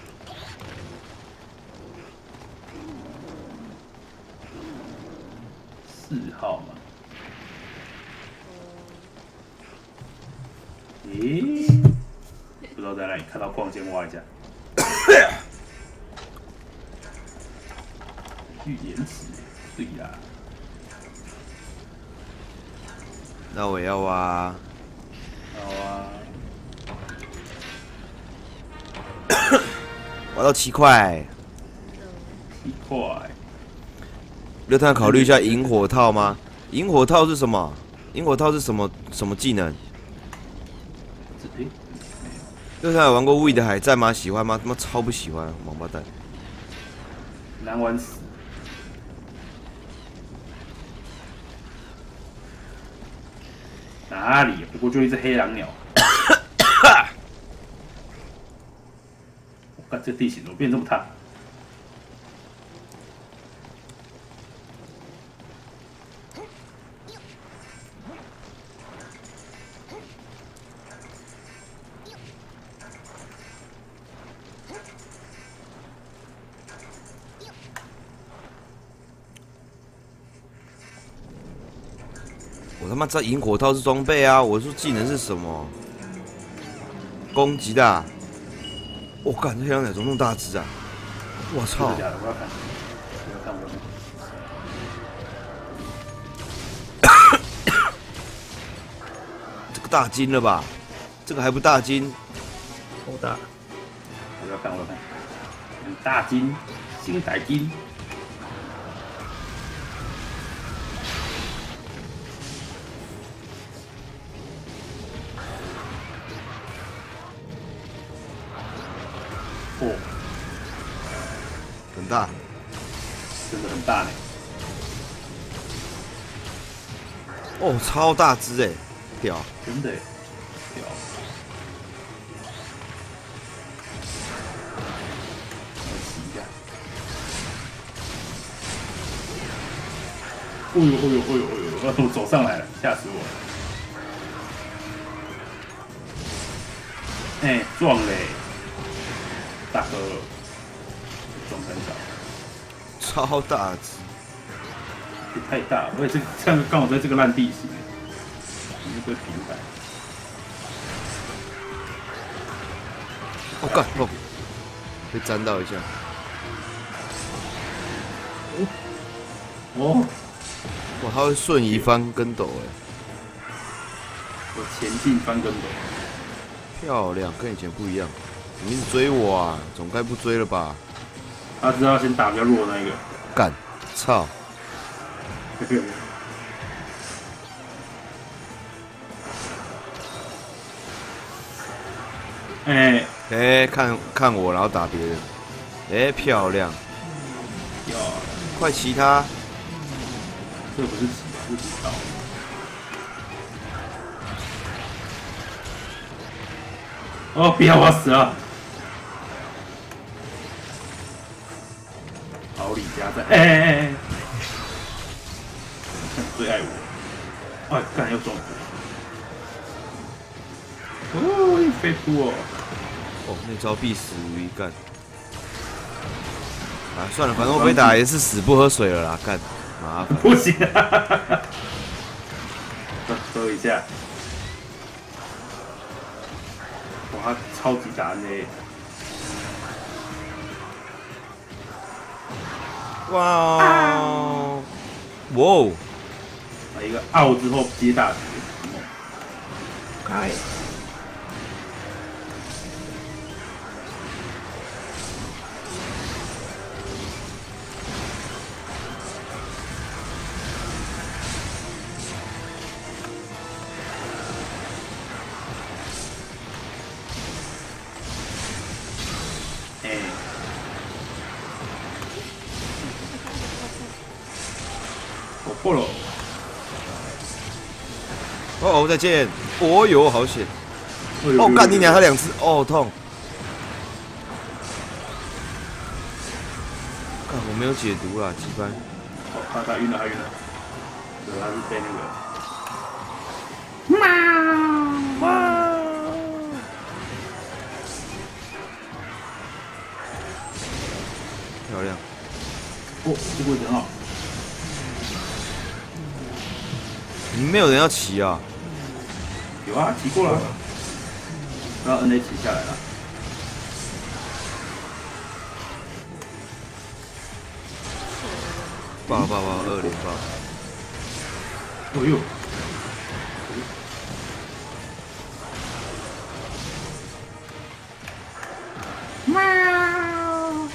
四号嘛。咦？不知道在哪里看到矿先挖一下。预言词，对呀。 那我要挖。 好啊。 挖到七块。 七块。 刘探考虑一下萤火套吗？萤火套是什么？萤火套是什么什么技能？刘探有玩过《We》的海战吗？喜欢吗？他妈超不喜欢，王八蛋。 难玩死。哪里？不过就一只黑狼鸟。我看这地形怎么变这么烫？ 我他妈知道萤火套是装备啊！我说技能是什么？攻击的、啊。我、哦、干，这黑狼鸟怎么那么大只啊！我操！ 我要看，我要看，我要看。 这个大金了吧？这个还不大金？ 好大！ 我要看，我要看。大金，星仔金。哦， 很大， 真的很大呢。 哦，超大只哎，屌！ 真的屌。我洗一下。哦呦哦呦哦呦哦呦！我走上来了，吓死我了！哎、欸，撞嘞！大哥，撞很少， 超大只， 也太大了，而且这样刚好在这个烂地形，你会平白。 我干，哦，被沾到一下。 哦， 哇，他会瞬移翻跟斗哎， 我前进翻跟斗， 漂亮，跟以前不一样。你一直追我啊，总该不追了吧？ 他知道先打比较弱的那一个。 干，操！ 哎、欸， OK， 看看我，然后打别人。哎、欸，漂亮！ 要快骑他！ 这不是骑，是骑刀。哦，不要，我要死了！好李家在，哎哎哎哎！最爱我，哎，干又中毒！哦，飞扑哦！ 哦，那招必死无疑，干！啊，算了，反正我被打也是死不喝水了啦，干，麻烦。 不行啊！喝喝一下。哇，他超级打呢！ 哇哦！哇哦！ 一个傲之后接大局，开。我破了！ 哦哦，再见！哦哟，好险！哦，干你娘！他两次，哦痛！看我没有解毒啦，鸡掰！ 哦，他他晕了，他晕了。对，他是被那个。喵！哇！ 漂亮！ 哦，这个位置很好。 你们没有人要骑啊？ 有啊，骑过了，然后 N A 骑下来了。 爆爆爆，二连爆！ 哦呦！喵！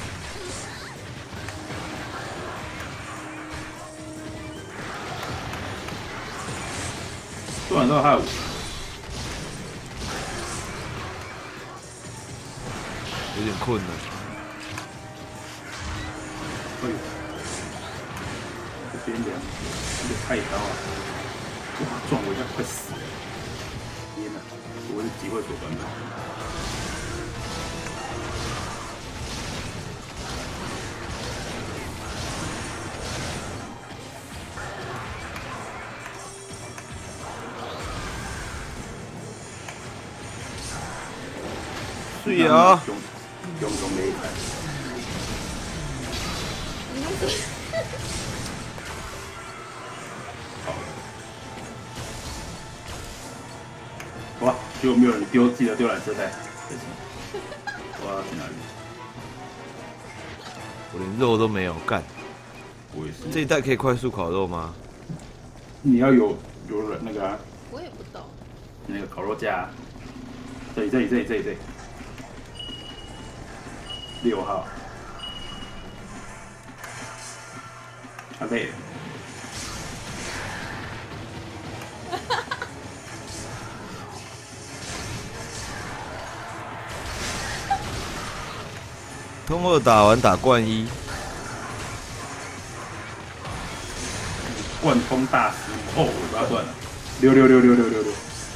做完之后还有， 有点困难。 哎呦，这边凉，有点太高了，哇，撞我一下快死了！天哪，我是机会左转跑。 对啊， 用用用擂台。好。哇，结果没有人丢，记得丢缆车带。我要去哪里？ 我连肉都没有，干！ 我也是。 这一代可以快速烤肉吗？ 你要有有人那个啊。 我也不懂。 那个烤肉架、啊。这里这里这里这里这里。六号，他累了。 通二打完打冠一， 贯通大师哦，尾巴断了，溜溜溜溜溜溜溜。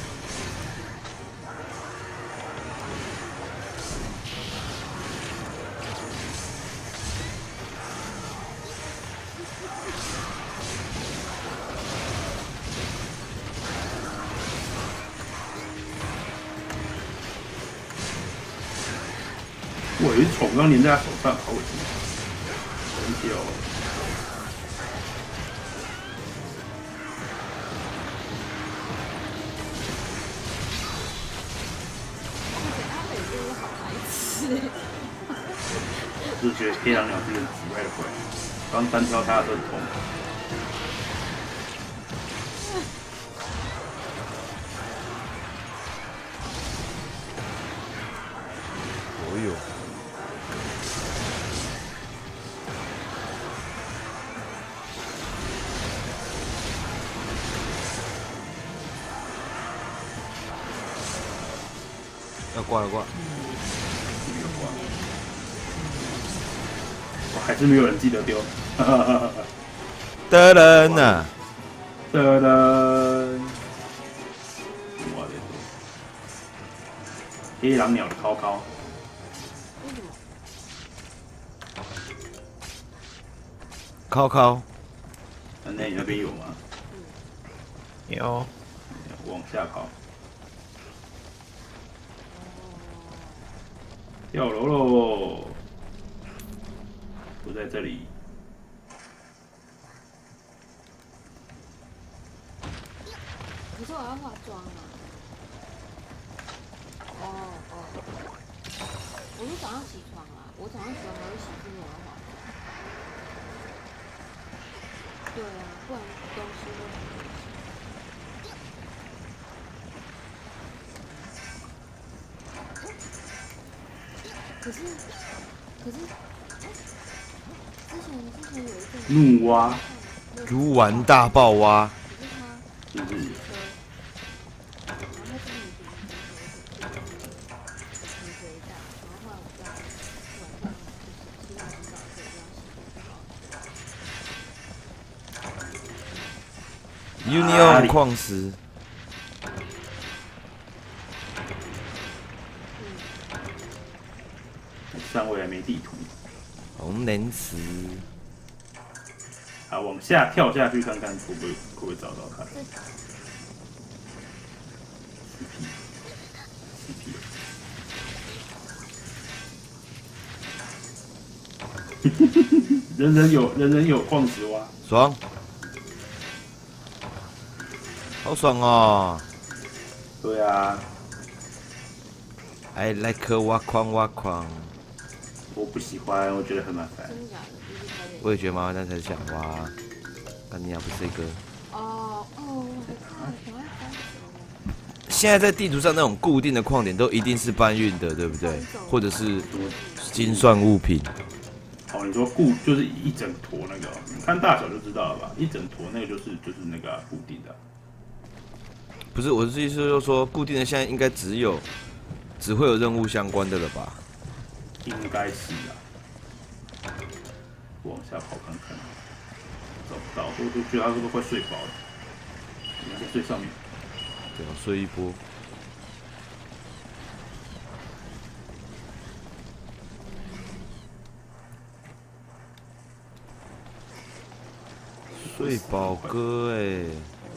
我有一虫刚粘在他手上，好恶心，很屌。我是觉得黑狼鸟是个奇怪的怪，刚单挑它的时候很痛。 哦呦！要挂了挂。 还是没有人记得丢。 的人呐， 的人，我的天！黑狼鸟的高高， 为什么？ 靠靠， 那你那边有吗？ 有。 往下跑。跳楼喽！不在这里。 可是我要化妆啊。哦哦，我是早上起床啊，我早上起床还会洗漱，我要化妆。对啊，不然东西会很危险。可是，可是，之前之前有一个怒蛙， 鱼丸大爆蛙， 可是他就是然后他真的挺挺肥大，然后后来我在晚上就是吃完很早睡，要洗就好。 Union 矿石， 上位还没地图， 红莲石， 啊，往下跳下去看看会不会会不会找到它。人人有人人有矿石蛙， 爽，好爽哦！ 对啊， I like 挖矿挖矿， 我不喜欢，我觉得很麻烦。 真的假的？就是台北。 我也觉得麻烦，但才想挖。干你娘不是一个。 哦哦，我的靠，赶快翻手。 现在在地图上那种固定的矿点都一定是搬运的，对不对？或者是精算物品。 哦，你说固就是一整坨那个、哦，你看大小就知道了吧？一整坨那个就是就是那个、啊、固定的啊、 不是，我的意思就是说，固定的现在应该只有，只会有任务相关的了吧？ 应该是啊。往下跑看看，找不到，我都觉得他是不是快睡饱了？应该在最上面。 对啊，睡一波。睡饱哥哎、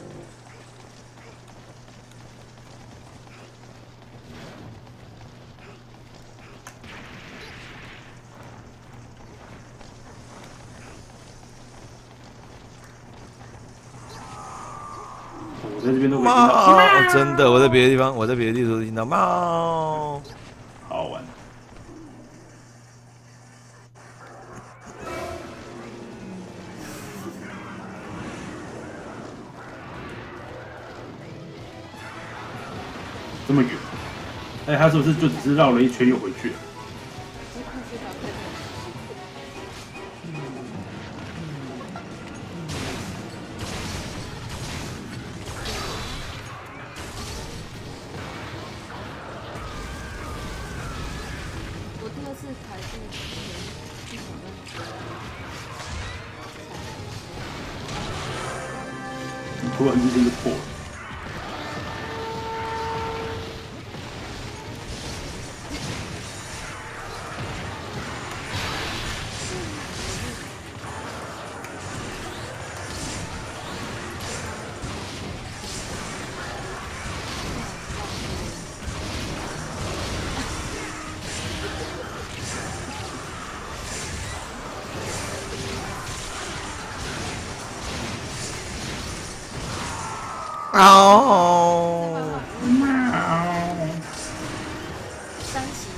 我在这边都可以听猫、 到， 哦，真的，我在别的地方，我在别的地图听到猫。 好好玩。这么远，哎、他是不是就只是绕了一圈又回去了？ 这看这条太太。我第二次排队前一小段你突然之间就破了。 哦， 三旗，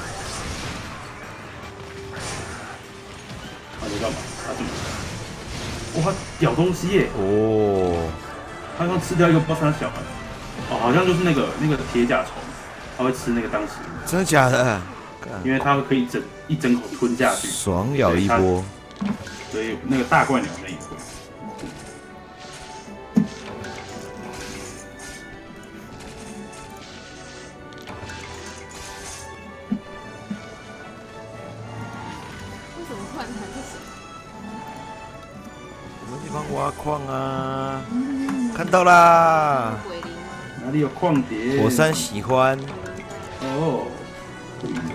他在干嘛？他怎么？哇，屌东西耶！ 哦， 他刚吃掉一个不知道啥小孩，哦，好像就是那个那个铁甲虫，他会吃那个当时， 真的假的？ 因为它可以整一整口吞下去， 爽咬一波。 所以那个大怪鸟那也会。 为什么突然弹这挖矿啊！看到啦！ 鬼灵吗？ 哪里有矿碟？ 火山喜欢。 哦，对呀。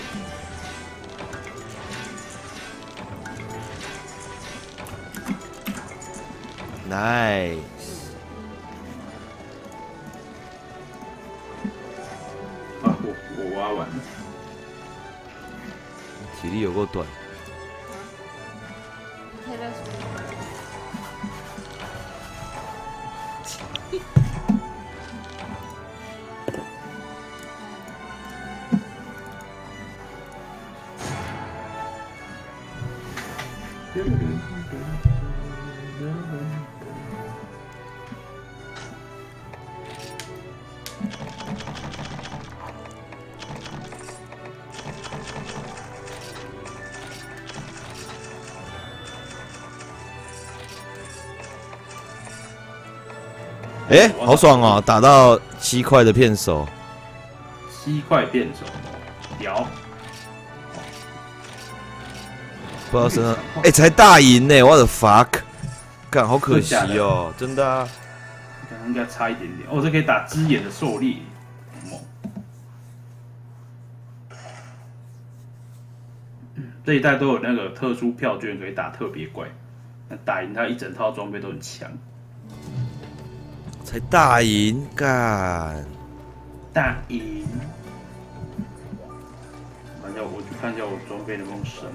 Nice。 啊，我我挖完了。 体力有够短。 可以再说一遍。 哎、欸，好爽哦！打到七块的片手， 七块片手，屌！ 不知道身上，哎、欸，才大赢呢！我的 fuck， 干好可惜哦，真的啊， 应该差一点点。哦，这可以打之眼的狩猎，猛！这一代都有那个特殊票券可以打特别怪，那打赢他一整套装备都很强。 才大赢，干大赢！看一下，我去看一下我装备能不能升。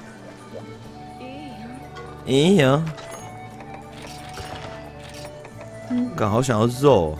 咦呀！干好想要肉。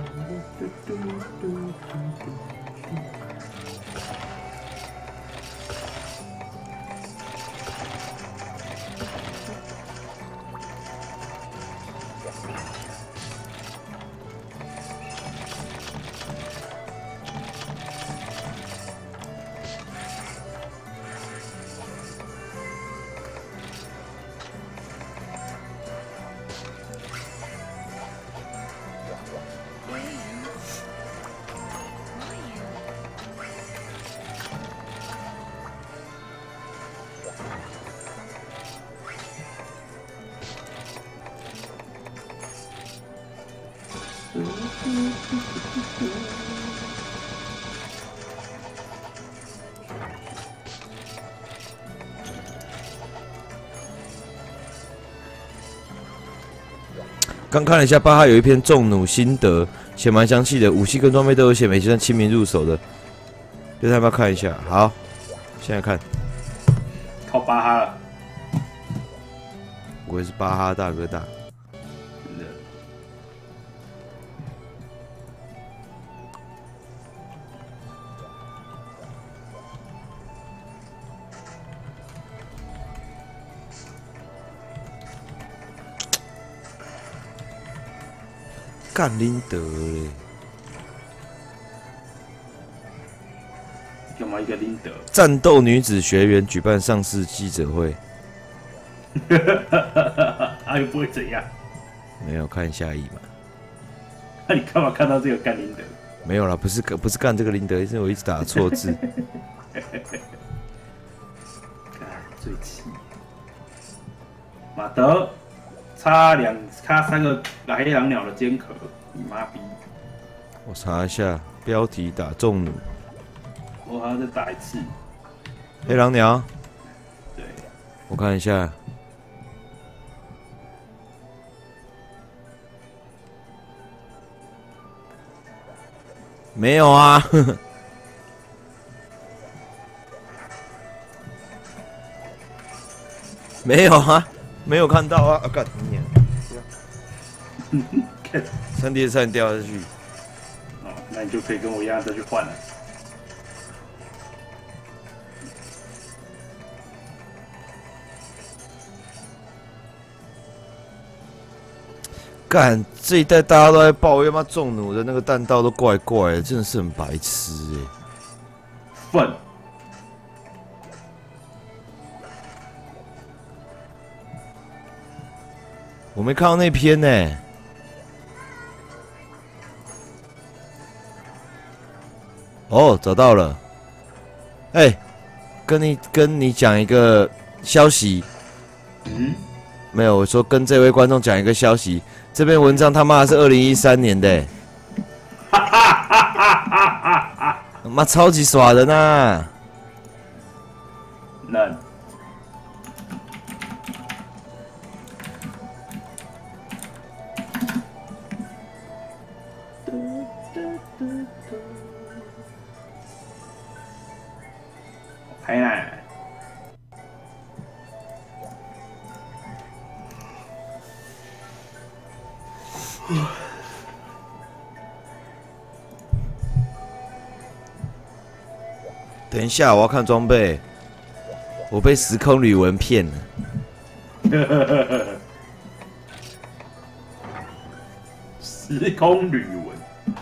刚看了一下巴哈有一篇重弩心得，写蛮详细的，武器跟装备都有写，每阶段亲民入手的，大家要不要看一下？好，现在看。 靠巴哈了， 我也是巴哈大哥大。 真的。 干林德嘞！ 干嘛一个林德？ 战斗女子学员举办上市记者会。 啊，又不会怎样。 没有看下一嘛？ 那你干嘛看到这个干林德？ 没有啦，不是不是干这个林德，是我一直打错字。 最气！马德，插两插三个黑狼鸟的尖壳，你妈逼！ 我查一下标题，打重弩。 我还要再打一次。 黑狼鸟。 对。 我看一下。没有啊。呵呵没有啊，没有看到啊！啊，干你娘！三 D 差点掉下去。 哦，那你就可以跟我一样再去换了。 干这一代大家都在抱怨，妈重弩的那个弹道都怪怪的，真的是很白痴哎、欸。 粪。 我没看到那篇呢、欸。哦，找到了。哎、欸，跟你跟你讲一个消息。 嗯。 没有，我说跟这位观众讲一个消息，这篇文章他妈的是二零一三年的、欸，他妈超级耍人呐！ 那海奶奶。 等一下，我要看装备。我被时空旅文骗了。 时空旅文。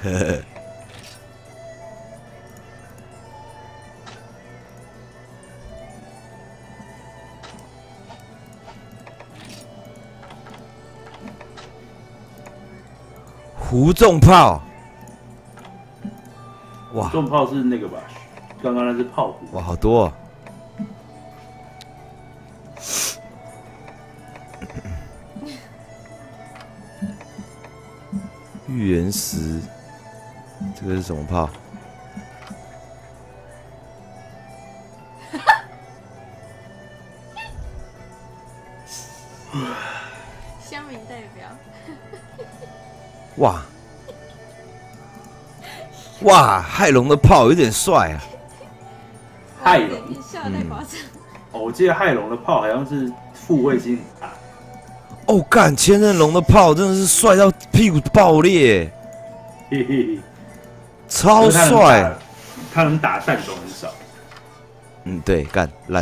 胡重炮。哇， 重炮是那个吧？刚刚那是炮虎。 哇，好多、哦。预言石，这个是什么炮？ 乡民代表。 哇哇，骇龙的炮有点帅啊！ 骇龙， 你笑得太夸张。 哦，我记得骇龙的炮好像是复位性很大。 哦，干千仞龙的炮真的是帅到屁股爆裂， 嘿嘿， 超帅。 他能打弹种很少。 嗯，对，干烂。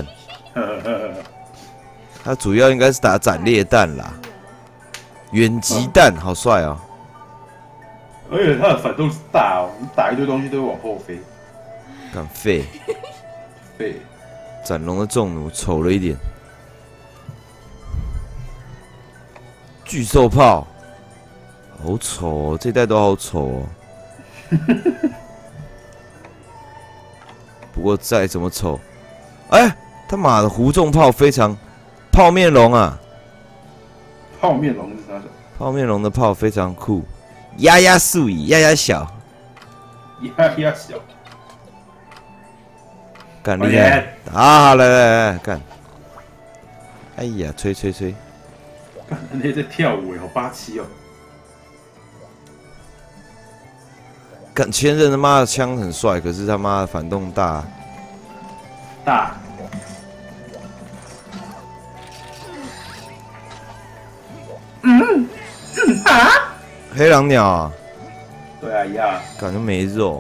他主要应该是打斩裂弹啦，远击弹，好帅哦。 而且它的反动是大哦，你打一堆东西都会往后飞。 干废。 废。 斩龙的重弩丑了一点。巨兽炮，好丑哦，这代都好丑哦。不过再怎么丑，哎，他妈的胡重炮非常，泡面龙啊！ 泡面龙是啥？ 泡面龙的炮非常酷，丫丫素以，丫丫小， 丫丫小， 干厉害啊！来来来干！哎呀，吹吹吹！ 那些在跳舞哎，好霸气哦！ 干千仞他妈的枪很帅，可是他妈的反动大大。嗯嗯啊！ 黑狼鸟啊！ 对啊，一样。 感觉没肉。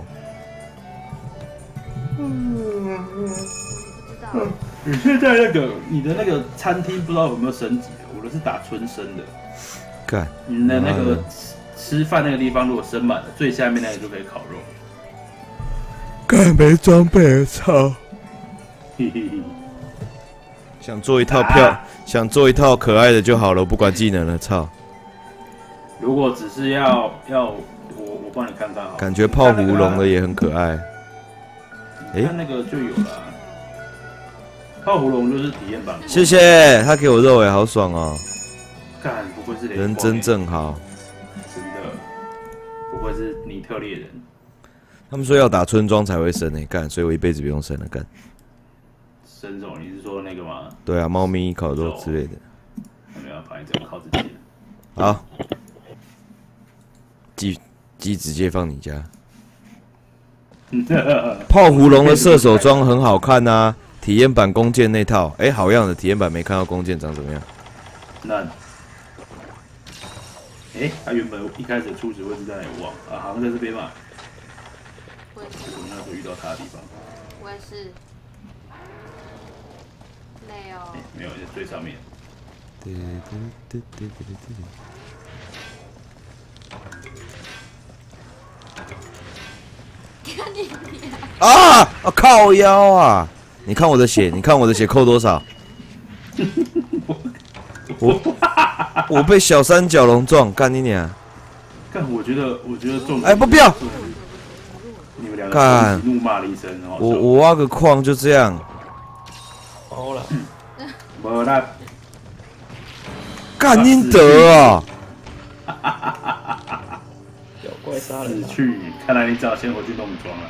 嗯不知道。 你现在那个你的那个餐厅不知道有没有升级？我的是打纯生的。 干， 你的那个吃饭那个地方如果升满了，最下面那个就可以烤肉。 干没装备，操！ 嘿嘿嘿。 想做一套漂，啊、想做一套可爱的就好了，不管技能了，操！ 如果只是要要我我帮你看看好。 感觉泡芙龙的也很可爱。 哎，看那个就有了。泡芙龙就是体验版。 谢谢他给我肉哎，好爽哦！ 干，不愧是人真正好。 真的，不愧是尼特猎人。 他们说要打村庄才会生诶，干，所以我一辈子不用生了，干。 生种，你是说那个吗？ 对啊，猫咪、烤肉之类的。 没有办法，你只能靠自己了。 好，鸡鸡直接放你家。泡芙龙的射手装很好看呐、啊，体验版弓箭那套，哎、欸，好样的！体验版没看到弓箭长怎么样？ 那，哎、欸，他原本一开始初始位置在哪里？我忘了啊，好像在这边嘛。 我也是。 我那时候遇到他的地方。 我也是。累哦。 欸、没有，在最上面。 对对对对对对。 看你啊！啊靠腰啊！你看我的血，你看我的血扣多少？我我被小三角龙撞，干你娘！ 干，我觉得我觉得重。 哎，不不要！ 你们两个干怒骂了一声， 我我挖个矿就这样。 好了。 没啦。 干英德啊！ 有怪杀人啊！ 死去，看来你只好先回去弄装了。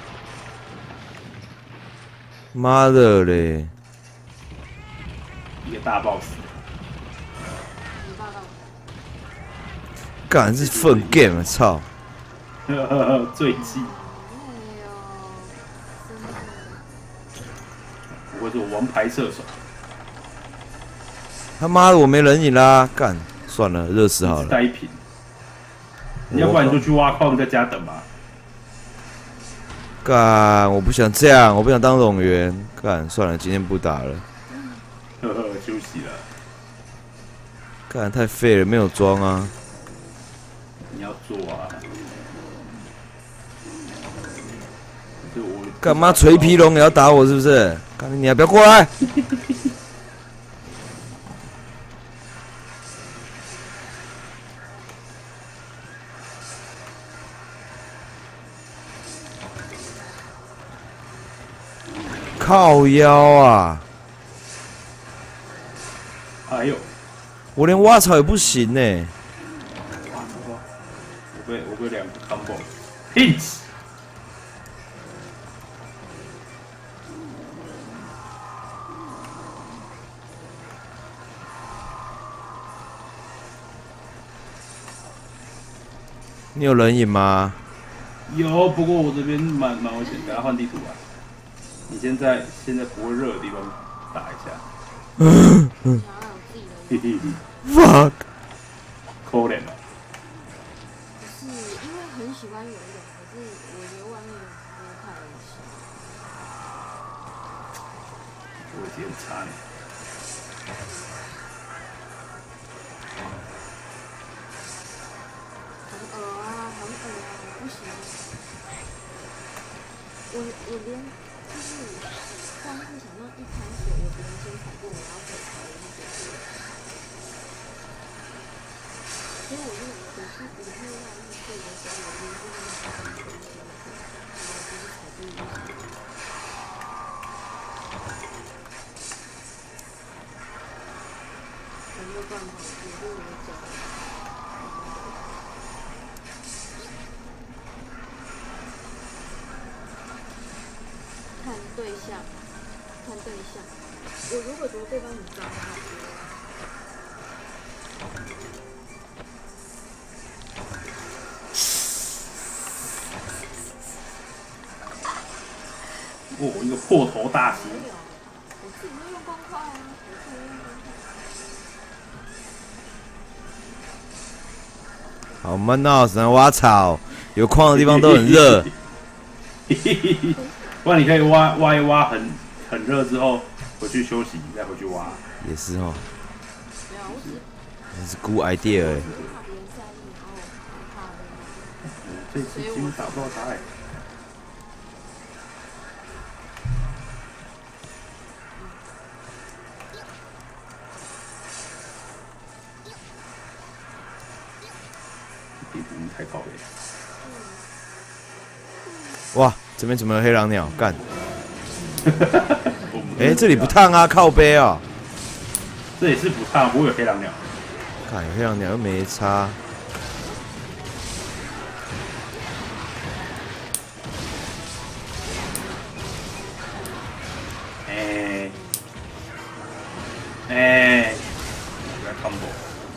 妈的嘞！ 一个大 boss， 很霸道。 干是粪 game， 操！ 最气。 哎呦，真的。 不会是我王牌射手。 他妈的，我没人影啦！干，算了，热死好了。 带一瓶。你要不然你就去挖矿，在家等吧。 干，我不想这样，我不想当冗员。干，算了，今天不打了。 呵呵，休息了。 干，太废了，没有装啊。 你要做啊。这我干嘛锤皮龙也要打我是不是？干你娘，不要过来！靠腰啊！ 哎呦， 我连挖草也不行呢、欸。 我被我被两个 combo pinch。 你有人影吗？ 有，不过我这边蛮蛮危险，等下换地图啊。你现在现在不会热的地方打一下。 想要有自己的嘿嘿嘿 Fuck！ 可怜了。 不是因为很喜欢游泳，可是我觉得外面真的太危险。 我已经很差了。 很恶啊，很恶啊，不行。我我连就是光是想到一滩水，我不能先踩过，我要再踩我就结束了。所以我就我是不会让入睡的时候，我连这个马上全身的，然后就是踩住一些。有没有办法？我就我的脚。看对象，看对象。我如果觉得对方很脏的话， 哦，一个破头大师。 没有，我自己会用光块啊，我自己会用光块。 好闷哦，只能挖草，有矿的地方都很热。 不然你可以挖挖一挖很很热之后回去休息，再回去挖。 也是哦， 没有，我只是这是 good idea 哎、 怕别人在意，然后怕别人。 这次几乎打不到他哎。地图太靠北。 哇，这边怎么有黑狼鸟？干！哎、欸，这里不烫啊，靠背啊、哦。 这也是不烫，不会有黑狼鸟。 看有黑狼鸟又没差。 哎哎，来 combo。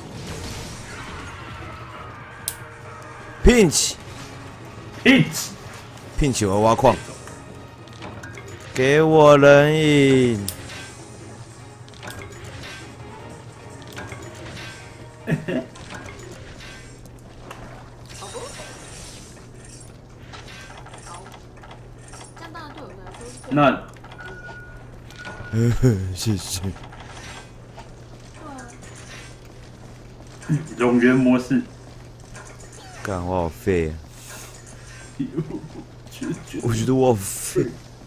pinch pinch pinch 我要挖矿，给我人影。 好不？好，这样当然对我来说是最。 那呵呵，谢谢。 对啊。 冗员模式。 干，我好废啊！我觉得我好废。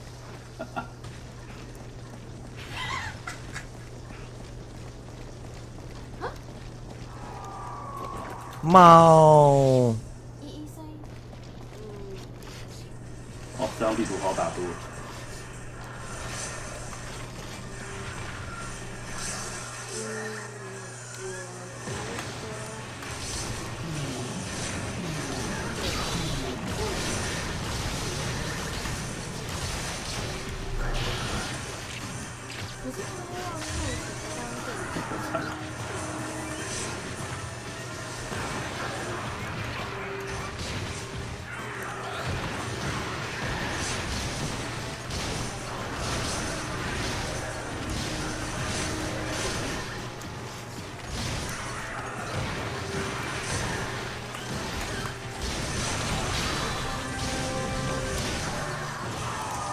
猫。 一一三一。嗯。 哦，这张地图好打多了。 嗯，我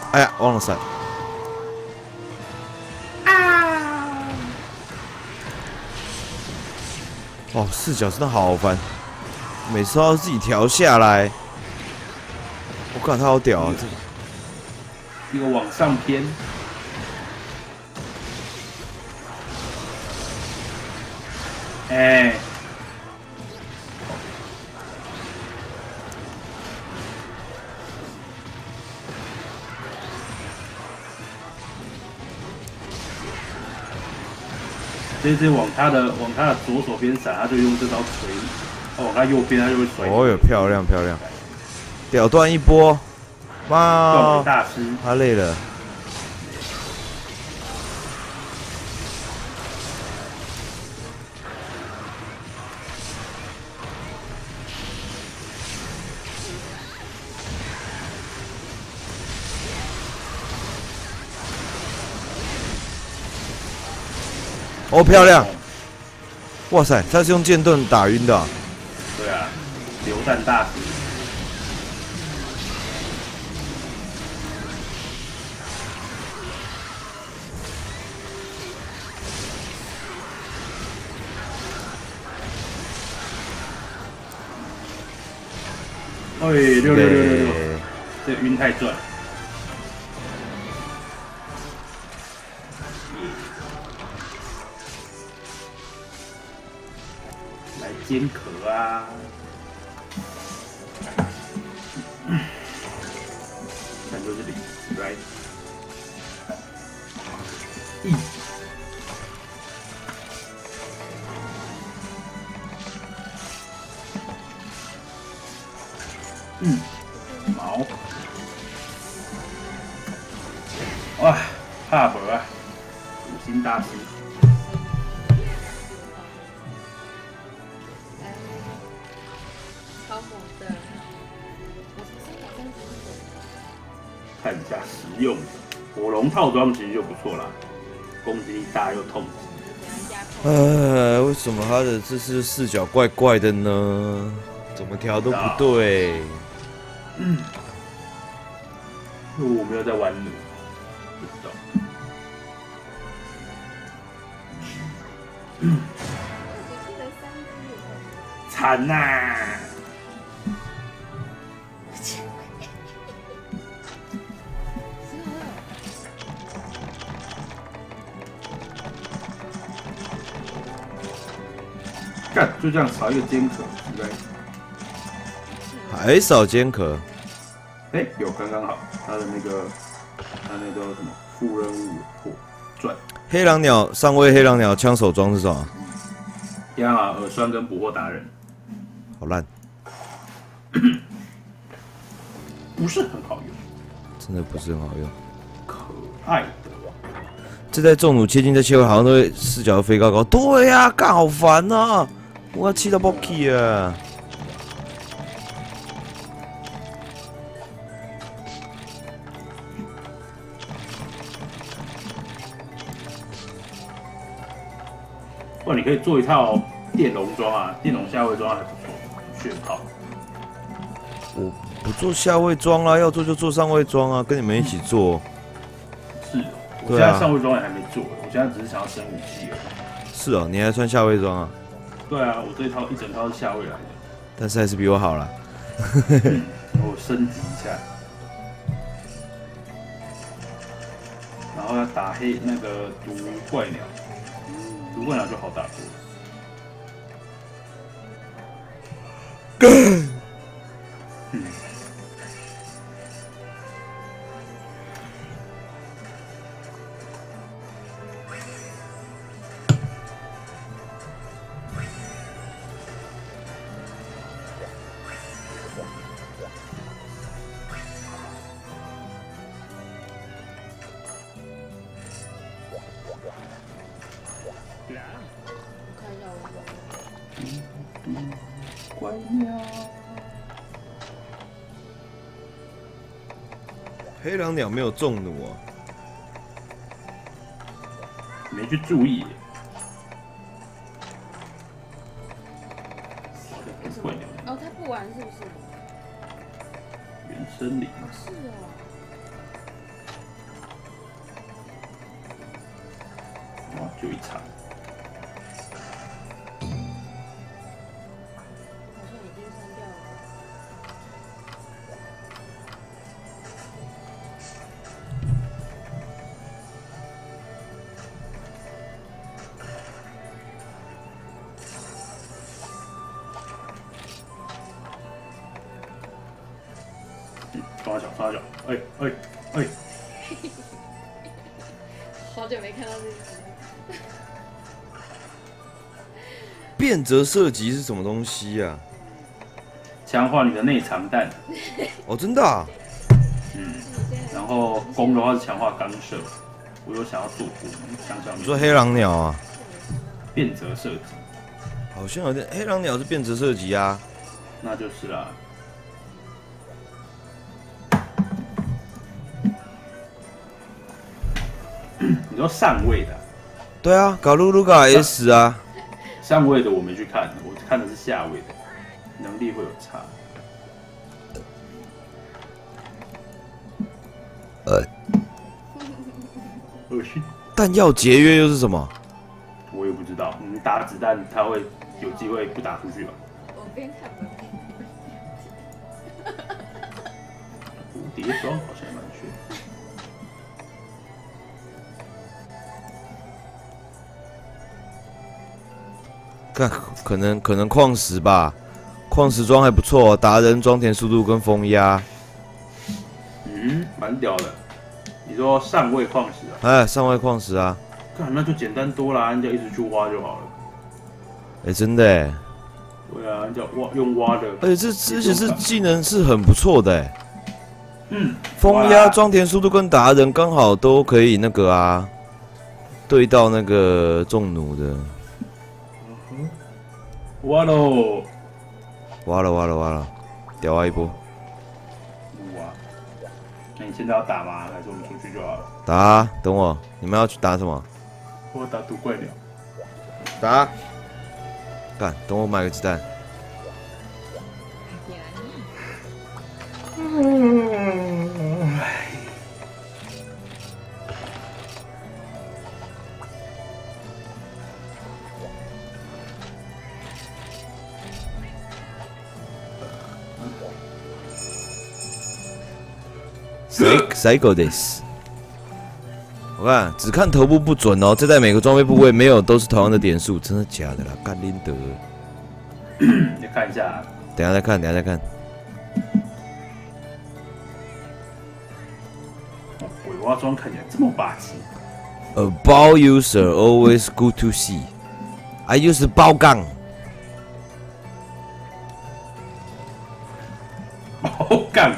哎呀，忘了闪。啊！哦，视角真的好烦，每次都要自己调下来。我靠，他好屌啊！这一个往上偏。哎。直接往他的往他的左手边闪，他就用这招锤；他往他右边，他就会甩。 哦哟，漂亮漂亮，屌断一波，哇！ 大师， 他累了。哦，漂亮！哇塞，他是用剑盾打晕的、啊。 对啊，榴弹大师。哎，六六六六六，这晕太赚。尖壳啊！看就是零 ，right？ 一，嗯，毛，哇，帕博啊，五星大师。看一下实用的火龙套装其实就不错啦，攻击力大又痛。 呃，为什么他的这次视角怪怪的呢？怎么调都不对。 嗯，我没有在玩弩，不知道。嗯，惨呐、啊！干，就这样少一个尖壳，对不对？ 还少尖壳。 哎、欸，有刚刚好，他的那个，他那个什么副任务破赚。 黑狼鸟上位，黑狼鸟枪手装是什么？ 一样啊，耳栓跟捕获达人。 好烂， 不是很好用， 真的不是很好用。 可爱的。 这代重弩切近这切位好像都会视角飞高高。对呀、啊，干好烦啊！我要气到爆气啊！ 或者你可以做一套电龙装啊，电龙下位装还不错，炫炮。 我不做下位装啦，要做就做上位装啊，跟你们一起做。 是，我现在上位装也还没做，我现在只是想要升武器而已。 是哦，你还穿下位装啊？ 对啊，我这一套一整套是下位来的。 但是还是比我好啦。 嗯、我升级一下，然后要打黑那个毒怪鸟，毒怪鸟就好打多了。嗯。怪鸟， 黑狼鸟没有中弩啊， 没去注意。怪鸟， 哦，他不玩是不是？ 原生灵。 是哦。 哇，就一场。 好像已经删掉了。 抓脚，抓脚，哎哎哎！ 好久没看到这个。 变折射击是什么东西啊？ 强化你的内藏弹。 哦，真的啊？ 嗯。然后弓的话是强化钢射。我有想要做弓，想想。 你说黑狼鸟啊？ 变折射击。 好像有点，黑狼鸟是变折射击啊。 那就是啦。你说上位的、啊？ 对啊，搞噜噜搞 S 啊。 上位的我没去看，我看的是下位的，能力会有差。 呃， 恶心。 弹药节约又是什么？ 我也不知道。你打子弹，它会有机会不打出去吧？ 我边看边边。 蝴蝶装好像也蛮缺。 看，可能可能矿石吧，矿石装还不错，达人装填速度跟风压。 嗯，蛮屌的。你说上位矿石啊？ 哎，上位矿石啊。 干，那就简单多啦，人家一直去挖就好了。 哎、欸，真的哎。 对啊，人家挖用挖的。 而且这而且这技能是很不错的哎。 嗯。 风压、装填速度跟达人刚好都可以那个啊，对到那个重弩的。 挖喽！ 挖了挖了挖了，屌挖一波！ 哇！那你现在要打吗？还是我们出去就好了？ 打、啊，等我。你们要去打什么？ 我打毒怪鸟。 打、啊！干，等我买个子弹。Psycho this， 我看只看头部不准哦，这在每个装备部位没有都是同样的点数，真的假的啦？干林德， 你看一下、啊， 等一下再看，等一下再看。 鬼蛙装看起来这么霸气。 A ball user always good to see. I use 包杠。 包杠。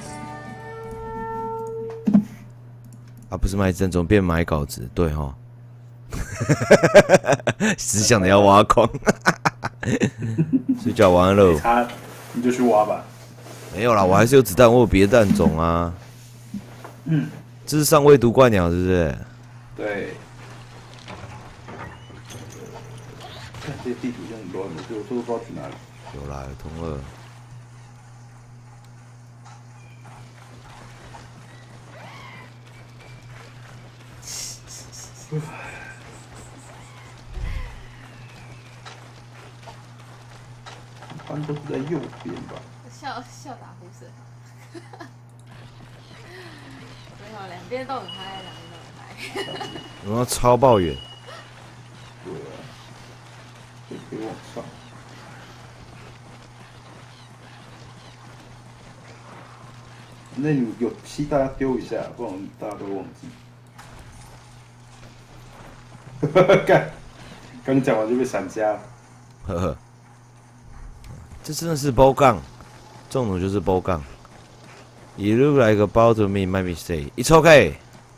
啊，不是卖阵，怎么变买稿子？对哈，只想着要挖矿，睡觉完了。 他，你就去挖吧。 没有啦，我还是有子弹，我有别的弹种啊。 嗯， 这是上位毒怪鸟，是不是？ 对。看这地图就很乱，我有时候不知道去哪里。 有啦，有同二。 一般都是在右边吧。 笑笑打呼声。没有，两边都很嗨，两边都很嗨。 然后超爆远。 对啊，这可以往上。那你有期大家丢一下，不然大家都忘记。干，刚讲完就被闪瞎了。 呵呵，这真的是包杠，这种就是包杠。You look like a ball to me, my mistake. It's okay.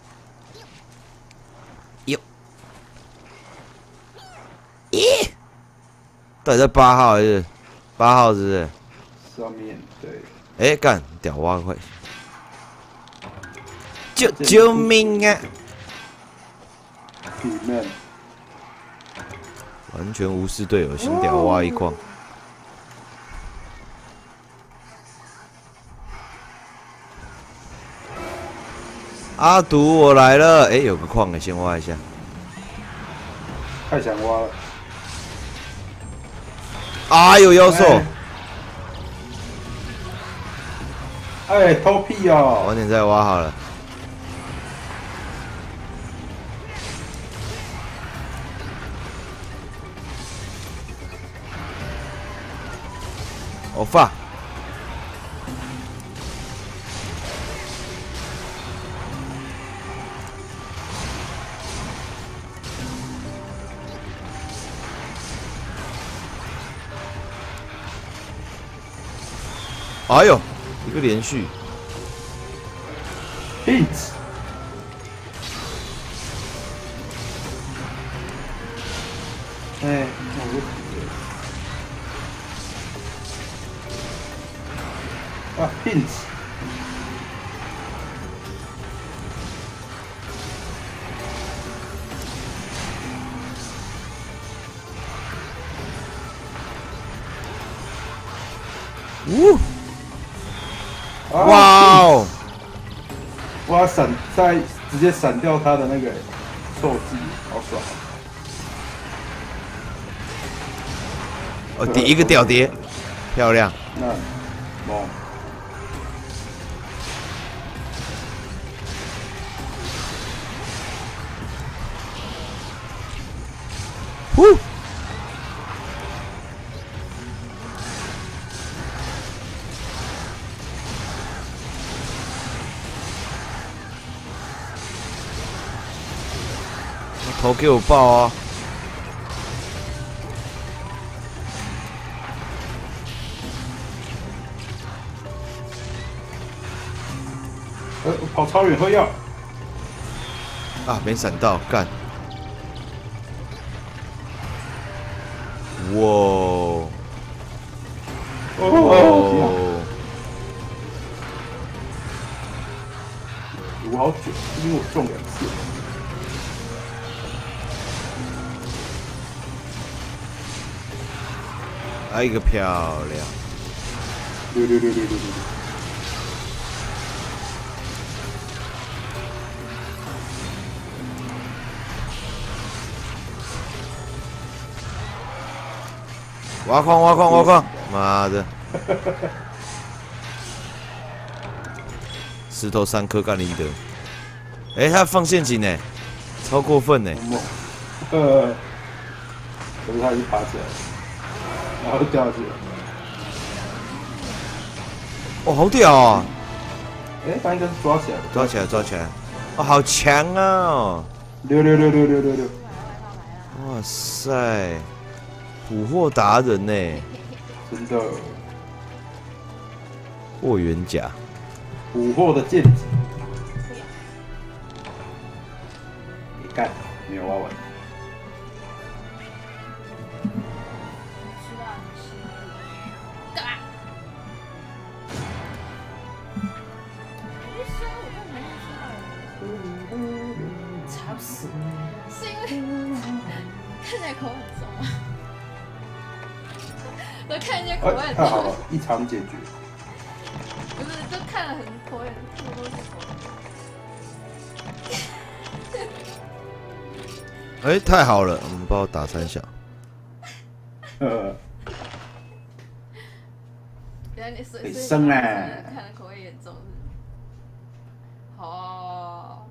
哟，咦？到底在八号还是八号？是不是？ 上面对。 哎、欸，干，屌挖快！救救命啊！ 里面完全无视队友，先屌挖一矿。阿毒，我来了！哎、欸，有个矿哎，先挖一下。 太想挖了。 哎呦，妖兽！ 哎、欸，偷屁哦！ 晚点再挖好了。我发。哎呦，一个连续 ，hit， 哎，我啊 ，hit， 呜。 啊哇哦！ 哇，闪在直接闪掉他的那个受技，好爽！ 哦，第一个吊碟，漂亮。 那，猛！ 呼！头给我爆啊！ 呃，跑超远喝药。 啊，没闪到，干！哇！ 哦！读好久，因为我中两次。 来一个漂亮！ 六六六六六六。 挖矿挖矿挖矿！妈的！石头三颗干你的！哎、欸，他放陷阱呢，超过分呢！ 呃，可是他已经爬起来了，然后掉下去了。 哦，好屌啊！ 哎、欸，他应该是抓起来的。 抓起来，抓起来！哦，好强啊！ 六六六六六六六！ 哇塞，捕获达人呢！ 真的。 霍元甲。 捕获的剑子。你干，没有挖完。 干嘛？不说我就没事了。吵死！是因为看起来口很重吗？都看见口味很重。 太好了，一场解决。 不是，就看了很口味，这么多是口味。 哎，太好了，我们帮我打三小。 呃。 原来你水水生啊！ 看了口味严重是？哦。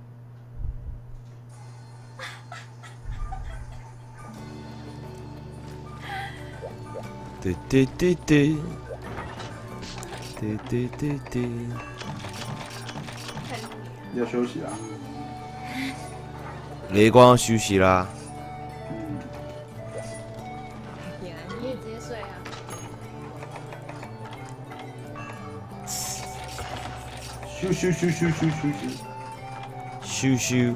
对对对对。对对对对。 要休息啦。 雷光休息啦。 嗯。 你也直接睡啊。 咻咻咻咻咻咻咻。 咻咻。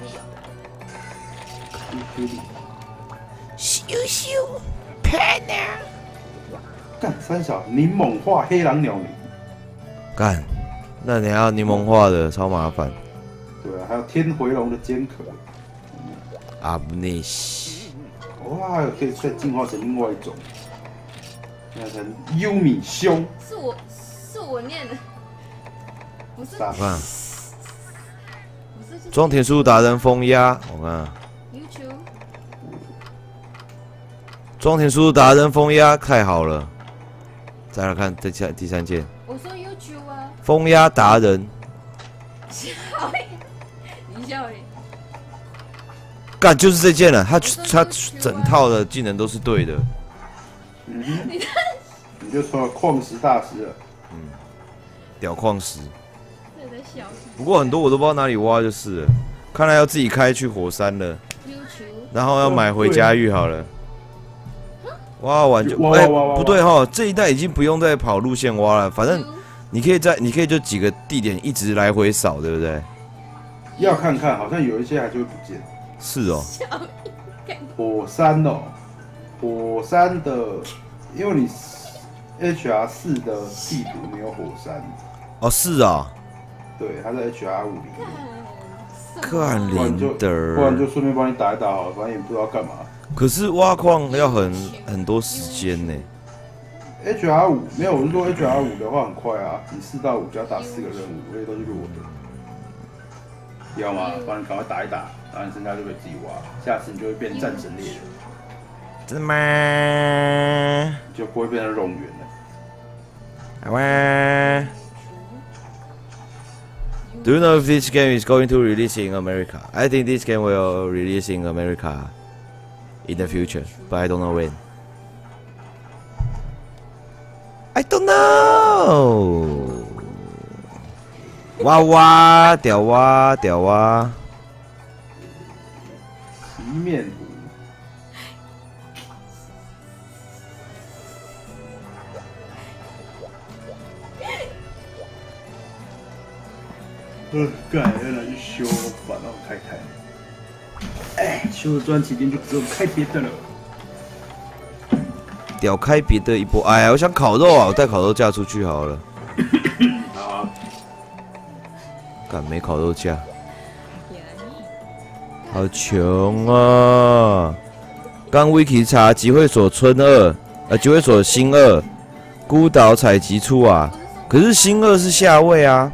咻咻。 咻咻 ，partner。 干三小柠檬化黑狼鸟梨。 干，那你还要柠檬化的，超麻烦。 对啊，还有天回龙的尖壳。 阿布内西。 哇，可以再进化成另外一种，变成优米修。 是我是我念的，不是。 咋办？ 不是。 装田鼠达人封压，我看。 YouTube。 装填速度达人风压太好了。再来看第三第三件， 我说 YouTube 啊， 风压达人。 笑脸，你笑脸。 干就是这件了，他他整套的技能都是对的。 嗯哼，你就成了矿石大师了。 嗯，屌矿石。 这在笑。 不过很多我都不知道哪里挖就是了，看来要自己开去火山了。然后要买回家玉好了。挖完就哎、欸、不对哈，这一代已经不用再跑路线挖了，反正你可以在你可以就几个地点一直来回扫，对不对？ 要看看，好像有一些还是会不见。 是哦。 火山哦，火山的，因为你 H R 四的地图没有火山。 哦，是啊。 对，它在 H R 五里面。 看林的， 不然就顺便帮你打一打好了，反正也不知道干嘛。 可是挖矿要很很多时间呢。 H R 五没有，我是说 H R 五的话很快啊，你四到五就要打四个任务，这些都是弱的。要吗？不然赶快打一打，然后你剩下就可以自己挖，下次你就会变战神猎人。 真的吗？ 就不会变成冗员了。 好啊。Do you know if this game is going to release in America? I think this game will release in America in the future, but I don't know when. I don't know. 哇哇，屌哇屌哇！ 皮面糊。呃，干，要拿去修，把那种开开。哎，修了专辑店就不用开别的了。 屌开别的一波，哎呀，我想烤肉啊，我带烤肉架出去好了。 好啊。 干没烤肉架，好穷啊！刚 Wiki 查集会所村二，呃，集会所新二，孤岛采集处啊，可是新二是下位啊。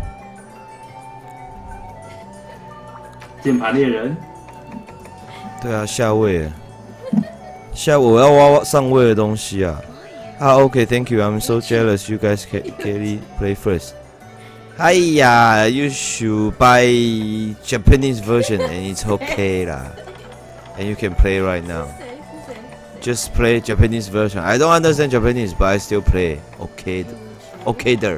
键盘猎人。 对啊，下位。下我要挖上位的东西啊。啊 ，OK，Thank you. I'm so jealous. You guys can can play first. 哎呀 ，You should buy Japanese version and it's okay 啦。And you can play right now. Just play Japanese version. I don't understand Japanese, but I still play. Okay, okay 的。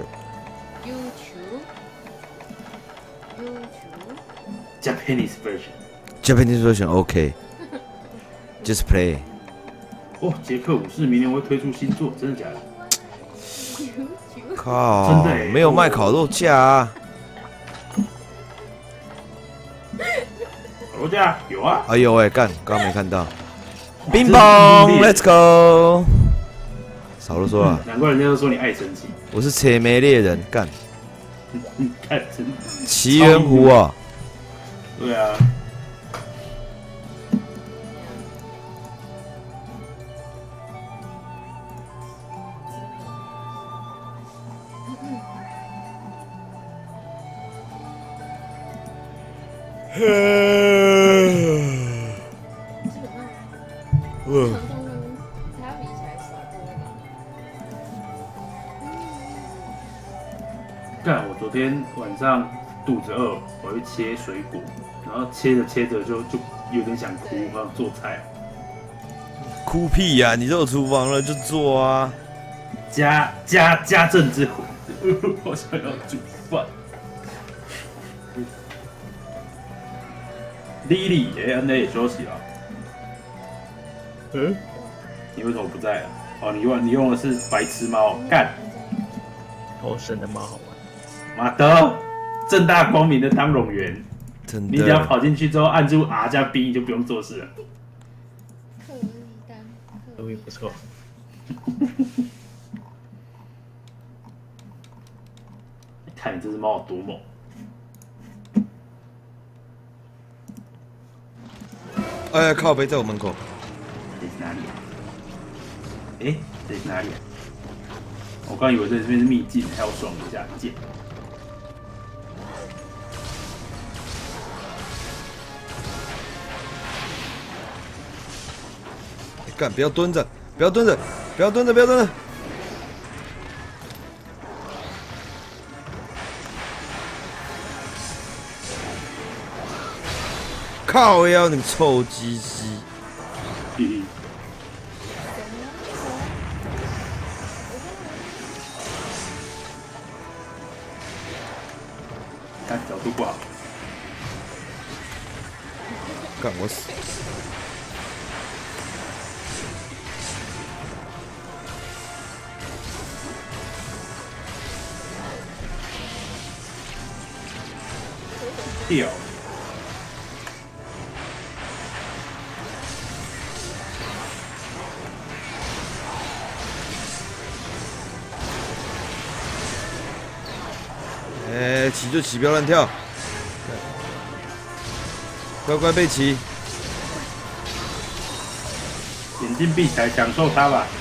Japanese version. Japanese version OK. Just play. 哦，捷克武士明年会推出新作，真的假的？ 靠， 真的欸， 没有卖烤肉架啊！ 烤肉架有啊。 哎呦喂，干，刚刚没看到。冰棒 ，Let's go。少啰嗦了。 难怪人家都说你爱神奇。 我是扯眉猎人，干。 看真。 奇缘湖啊。 对啊。 基本上，长痛跟他比起来少多了。 干！我昨天晚上肚子饿，我去切水果，然后切着切着就就有点想哭，我想做菜。 哭屁呀、啊！你都有厨房了就做啊！ 家家家政之魂，我想要煮饭。莉莉，哎，那也休息了。嗯？你为什么不在啊？哦，你用你用的是白痴猫，干！ 头生的猫好玩。 马德，正大光明的当冗员， 真的。 你只要跑进去之后按住 R 加 B 就不用做事了。 克利丹， 都也不错。 看你这只猫有多猛！ 哎，靠北在我门口。 这是哪里啊？哎，这是哪里啊？我刚以为这边是秘境，还要爽一下剑。 干，不要蹲着，不要蹲着，不要蹲着，不要蹲着。靠腰，你臭鸡鸡！ 嘿看角度不好， 干我死！ 掉。 哎，骑就骑，不要乱跳，乖乖被骑。 眼睛闭起来，享受它吧。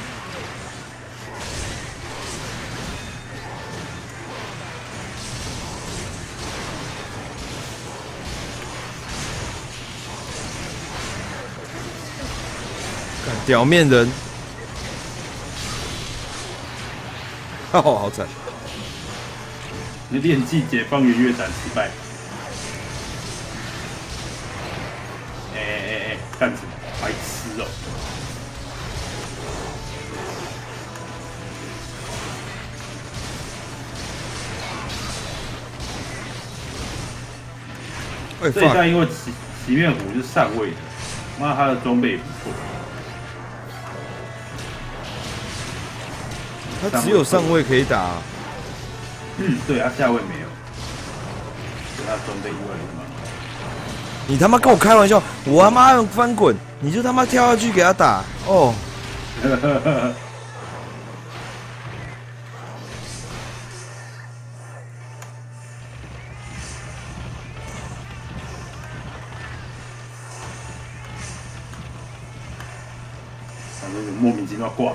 干表面人，哦，好惨。 你的练技解放圆月斩失败。哎哎哎，干什么？白痴哦！ 哎， 这一代因为奇奇面虎是上位的，妈他的装备也不错。 他只有上位可以打、啊。 嗯，对，他下位没有，他装备意外的蛮好。 你他妈跟我开玩笑！我他妈用翻滚，你就他妈跳下去给他打哦！ 反正莫名其妙挂。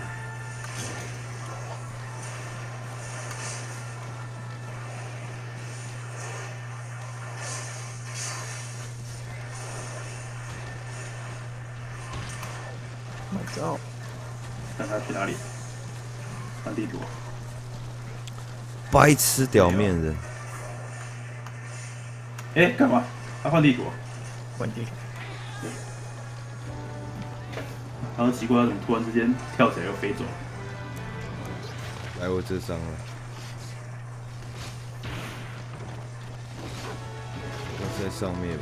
My God！ 看他去哪里？看地图。 白痴屌面人！ 哎、欸，干嘛？他换地图？ 换地图。 然后奇怪，他怎么突然之间跳起来又飞走？ 来我这张了，那在上面吧。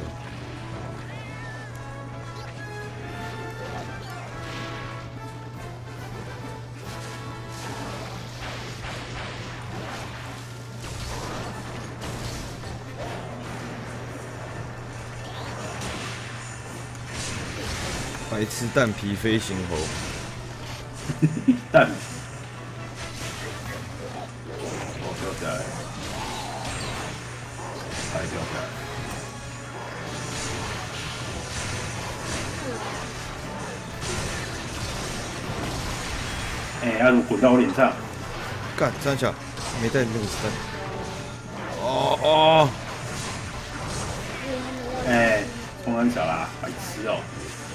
白痴蛋皮飞行猴， 蛋皮，哦，掉下来，还掉下来。哎、欸，他怎么滚到我脸上？ 干三小，没带那个子弹。哦哦， 哎、欸，冲很小啦，白痴哦、喔。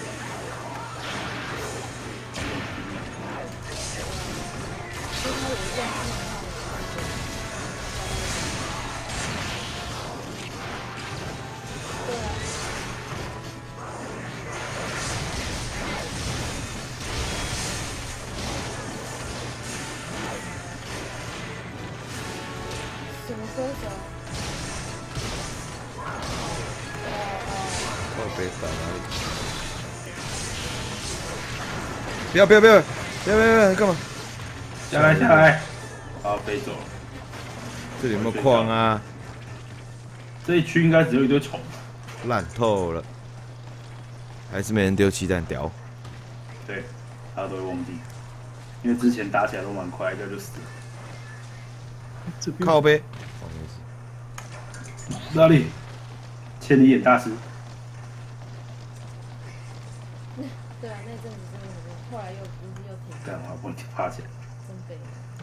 什么歌手？ 靠北打哪里？不要不要不要不要不要不要干嘛？ 下来下来，好飞走了。 这里有没有矿啊？ 这一区应该只有一堆虫。 烂透了，还是没人丢气弹屌。 对，他都会忘记，因为之前打起来都蛮快的，就死了。 靠背，哦没事。哪里？千里眼大师。 对啊，那阵子真的很热，后来又不是又停。 干嘛不趴起来？ 真悲。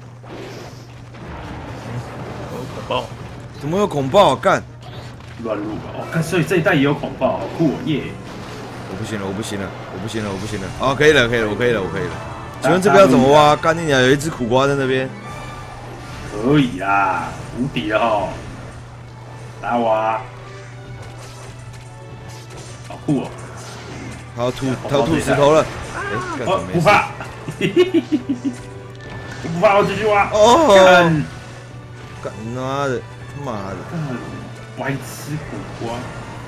有恐爆！ 怎么有恐爆？干！ 乱入吧！哦，看，所以这一代也有恐爆，好酷哦耶！ 我不行了，我不行了，我不行了，我不行了。哦，可以了，可以了，我可以了，我可以了。请问这个要怎么挖？干你娘！有一只苦瓜在那边。 可以啦，无敌了哈！打我啊！好酷哦！ 他要吐，他要吐石头了。哎，干什么？ 不怕，我不怕，我继续挖。 哦， 干， 干妈的，他妈的！ 白痴苦瓜！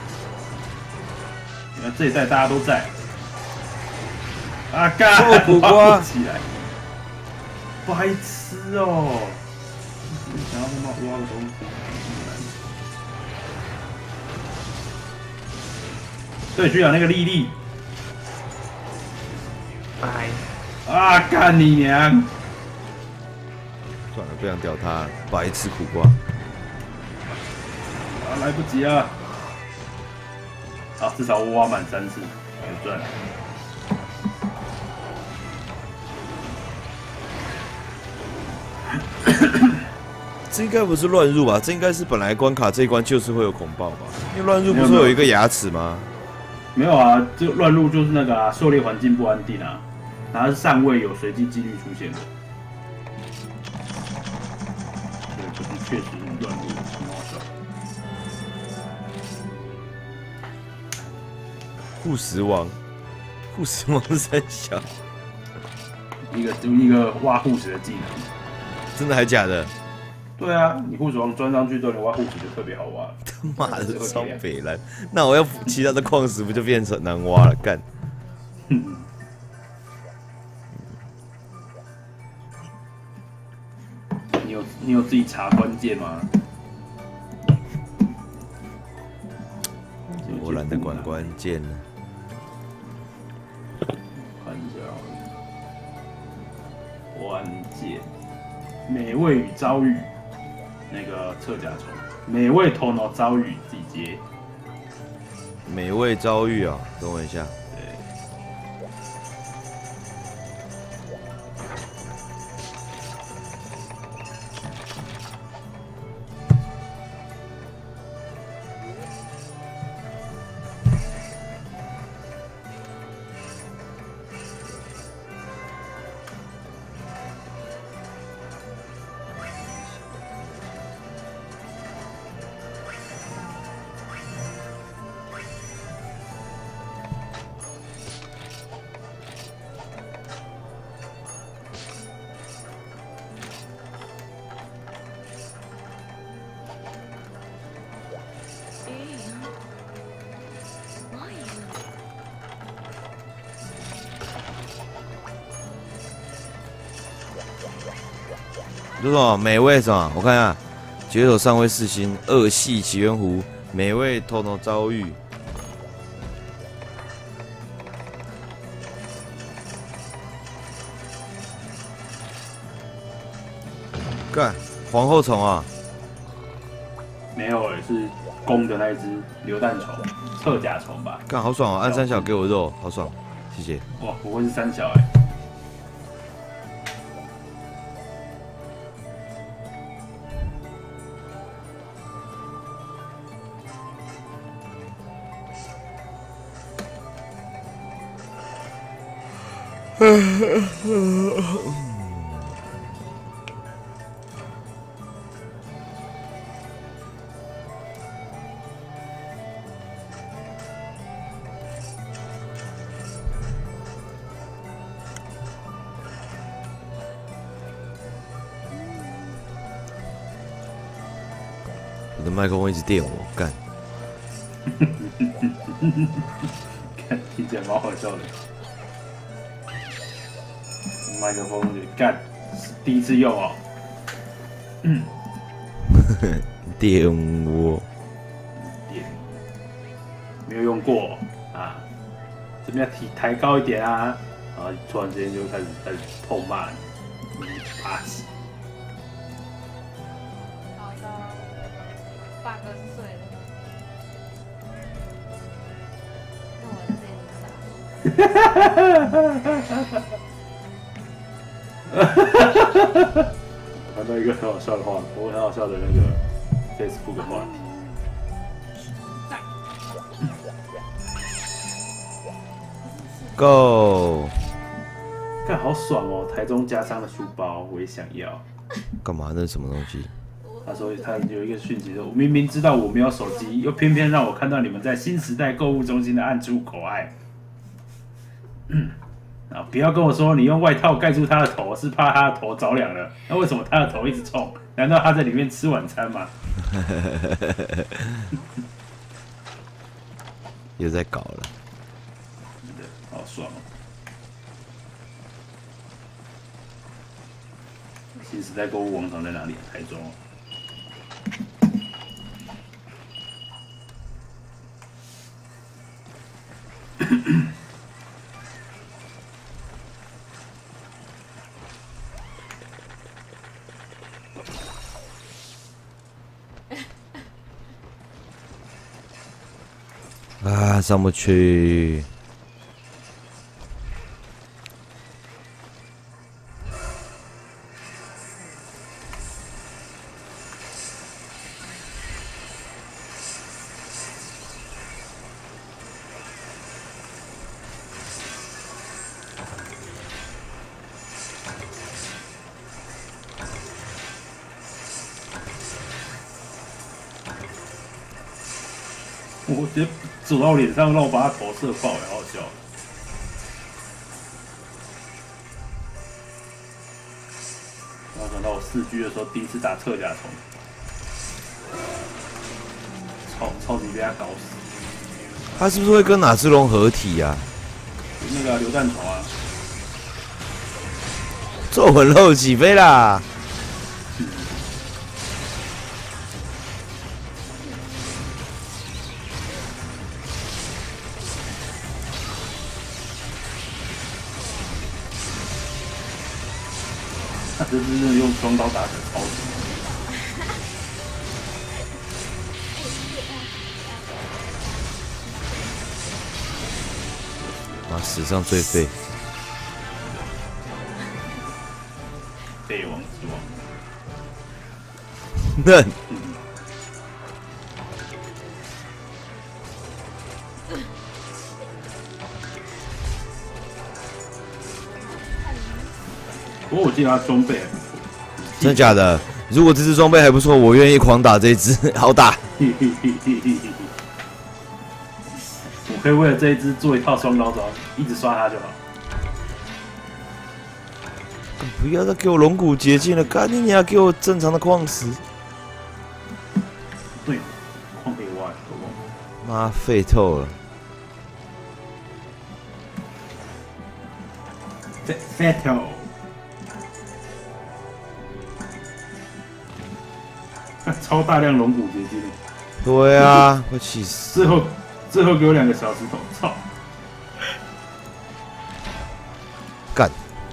你看这一代大家都在。啊干！ 苦瓜起来！白痴哦！你想要他妈挖的东西，对，去养那个莉莉。 拜。 啊！干你娘！ 算了，不想屌他，白痴苦瓜。 啊，来不及了！啊，至少我挖满三次，有赚。 这应该不是乱入吧？这应该是本来关卡这一关就是会有恐爆吧？因为乱入不是有一个牙齿吗？ 没有啊，就乱入就是那个啊，狩猎环境不安定啊，然后上位有随机几率出现的。对，就是确实乱入，很好笑。 护食王，护食王三小， 一个就一个挖护食的技能。 真的还假的？ 对啊，你护手王钻上去之后，你挖护石就特别好挖。 他妈的超北蓝，那我要其他的矿石不就变成难挖了？干！ 你有你有自己查关键吗？ 我懒得管关键了。 看一下关键，美味与遭遇。那个侧甲虫，美味头脑遭遇自己接。 美味遭遇啊，等我一下。 对。 这种美味什么？我看一下，解锁上位四星，二系起源湖，美味头脑遭遇。干，皇后虫啊！ 没有诶，是公的那一只榴弹虫，侧甲虫吧。 干，好爽哦！按三小给我肉，好爽，谢谢。 哇，不会是三小哎。 我的麦克风一直电我，干！ 看，听起来蛮好笑的。麦克风也干，第一次用哦。嗯。 电我。 电。没有用过啊，这边要提抬高一点啊，然后突然之间就开始开始痛骂你，啊！ 好的，八个岁了，那我自己打。 哈哈哈哈哈！我看到一个很好笑的话，我很好笑的那个 Facebook 的话题。 Go！ 看好爽哦，台中加商的书包我也想要。 干嘛？那是什么东西？ 他说他有一个讯息说，我明明知道我没有手机，又偏偏让我看到你们在新时代购物中心的暗处口爱。嗯，啊，不要跟我说你用外套盖住他的头是怕他的头着凉了，那为什么他的头一直冲？难道他在里面吃晚餐吗？ 又在搞了， 好爽哦！新时代购物广场在哪里？台中。 啊，上不去。 我直接走到脸上，让我把他头射爆，好好笑。然后想到我四 G 的时候，第一次打特甲虫，超超级被他搞死。 他是不是会跟哪只龙合体啊？ 那个榴弹虫啊， 皱纹肉起飞啦！ 他这真的用双刀打的超级。 妈，史上最废。 废王之王。 嫩。 不过我记得他装备还不错。 真的假的？如果这只装备还不错，我愿意狂打这只，好打。 我可以为了这一只做一套双刀装，一直刷它就好。 不要再给我龙骨结晶了，干你娘！给我正常的矿石。 对，矿可以挖， 妈废透了。 Fatal。超大量龙骨结晶。 对啊，会气死。 最后，最后给我两个小石头，操！ 干。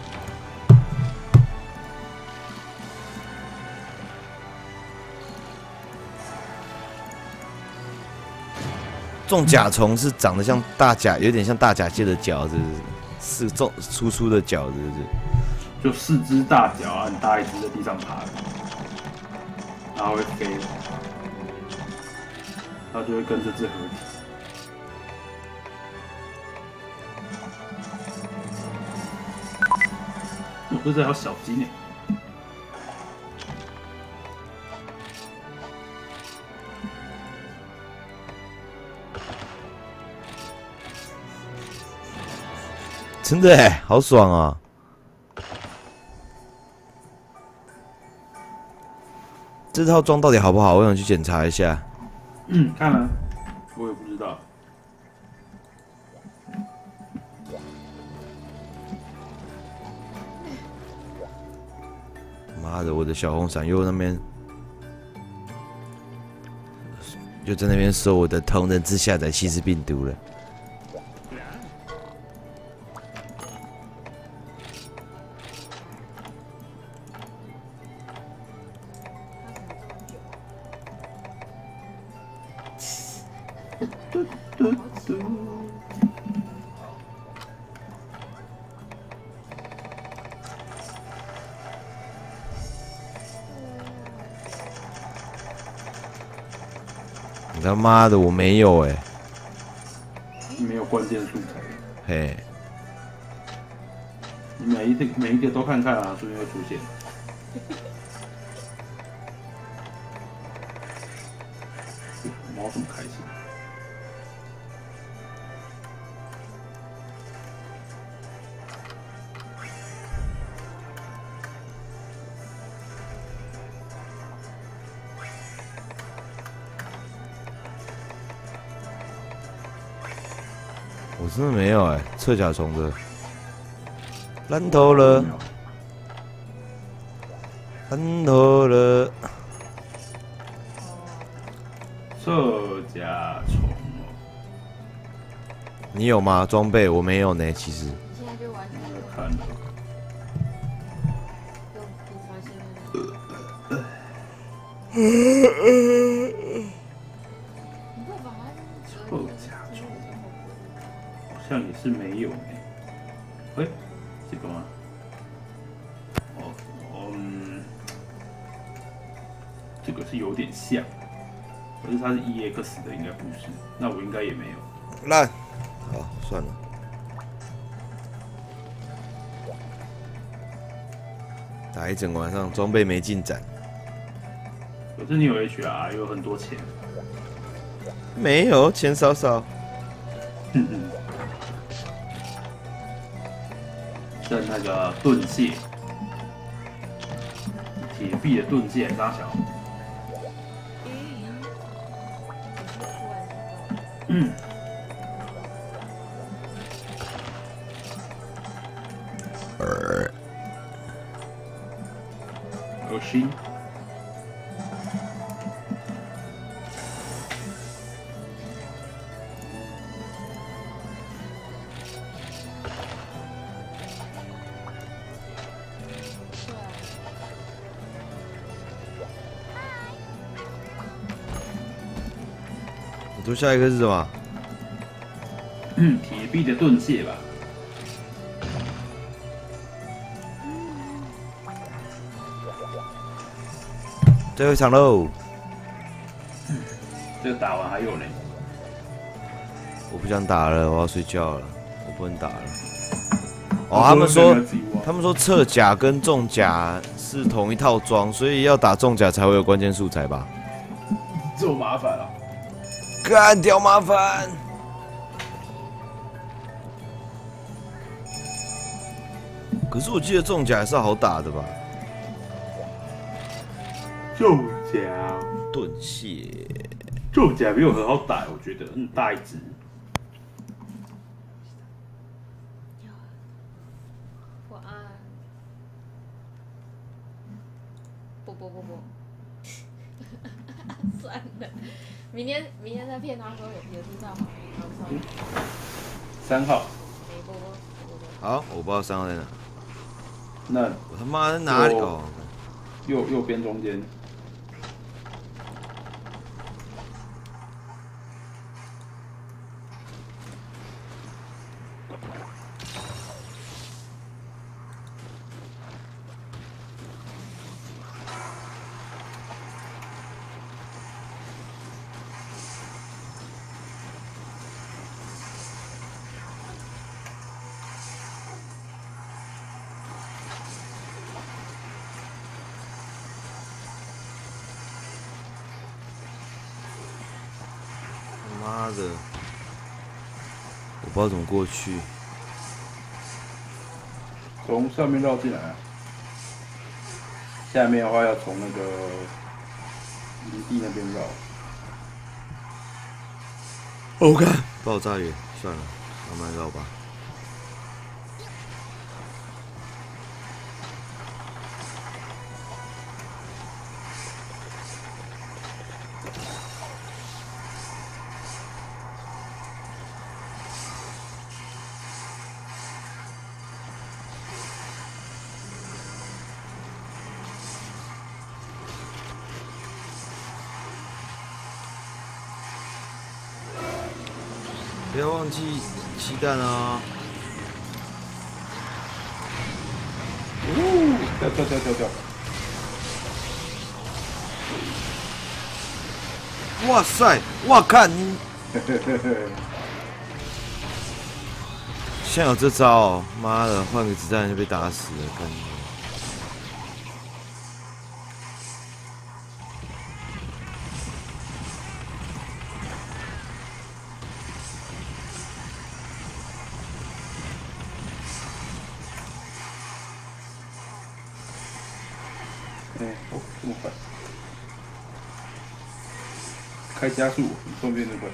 这种甲虫是长得像大甲，有点像大甲蟹的脚，是不是？是重粗粗的脚，是不是？ 就四只大脚啊，很大一只在地上爬，然后会飞，它就会跟这只合体。我这只还有小鸡呢。 真的哎，好爽啊！这套装到底好不好？我想去检查一下。 嗯，看了，我也不知道。 妈的，我的小红伞又那边又在那边说我的同人志下载器是病毒了。你他妈的，我没有哎、 没有关键素材。 嘿， 每一个每一个都看看啊，说不定会出现。猫这么开心。 我真的没有哎、欸，侧甲虫的，烂透了，烂透了。 侧甲虫哦， 你有吗？装备我没有呢，其实。 你现在就完全我看了。 都不发现了。你会把它侧甲虫好像也是没有呢。哎、欸，这个吗？哦，嗯，这个是有点像。可是它是 E X 的，应该不是。那我应该也没有。 烂，好，算了。打一整晚上，装备没进展。 可是你有 H R， 有很多钱。 没有，钱少少。 嗯嗯。剩那个盾蟹，铁壁的盾蟹，大小。嗯， 呃， 恶心。 你说下一个是什么？ 嗯，铁壁的盾蟹吧。 最后一场喽！ 这个打完还有呢。 我不想打了，我要睡觉了，我不能打了。哦，他们说，他们说侧甲跟重甲是同一套装，所以要打重甲才会有关键素材吧？ 这么麻烦啊！ 干掉麻烦。可是我记得重甲还是好打的吧？ 重甲， 盾蟹， 重甲没有很好打，我觉得很大一只。 晚安。不不不不。算了，明天明天再骗他说有有听到吗？ 三号。 没波波。 好，我不知道三号在哪。 那我他妈在哪里？哦， 右右边中间。 妈的，我不知道怎么过去。 从上面绕进来啊。下面的话要从那个营地那边绕。 我看爆炸眼，算了，慢慢绕吧。不要忘记鸡蛋啊！ 呜，跳跳跳跳跳！ 哇塞，哇看你！ 现在有这招、哦，妈的，换个子弹就被打死了，干。 哎、哦，这么快，开加速，顺便那个。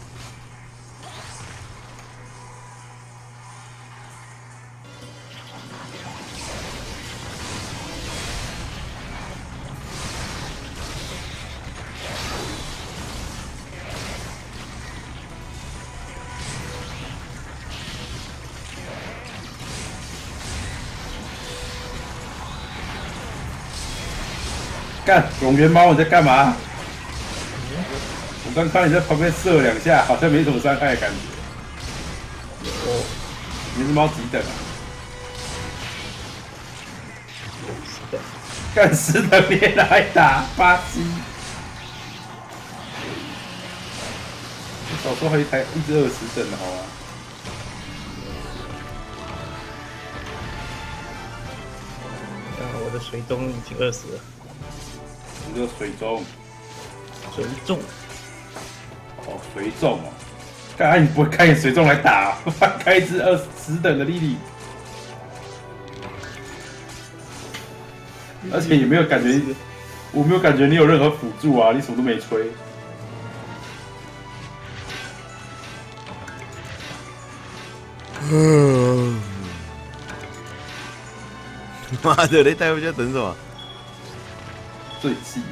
干，永元猫，你在干嘛？我刚看你在旁边射了两下，好像没什么伤害的感觉。 哦， 你是猫几等啊？ 是的， 干十等你也来打巴西？少说还有一台一只二十等的好啊。 啊，我的水中已经二十了， 你这个水中， 水中。 哦，水中哦。干，啊、你不会开水中来打、啊？开一只二十等的莉莉，而且也没有感觉，我没有感觉你有任何辅助啊，你什么都没吹。 嗯，妈的，你待会在等什么？ 最气。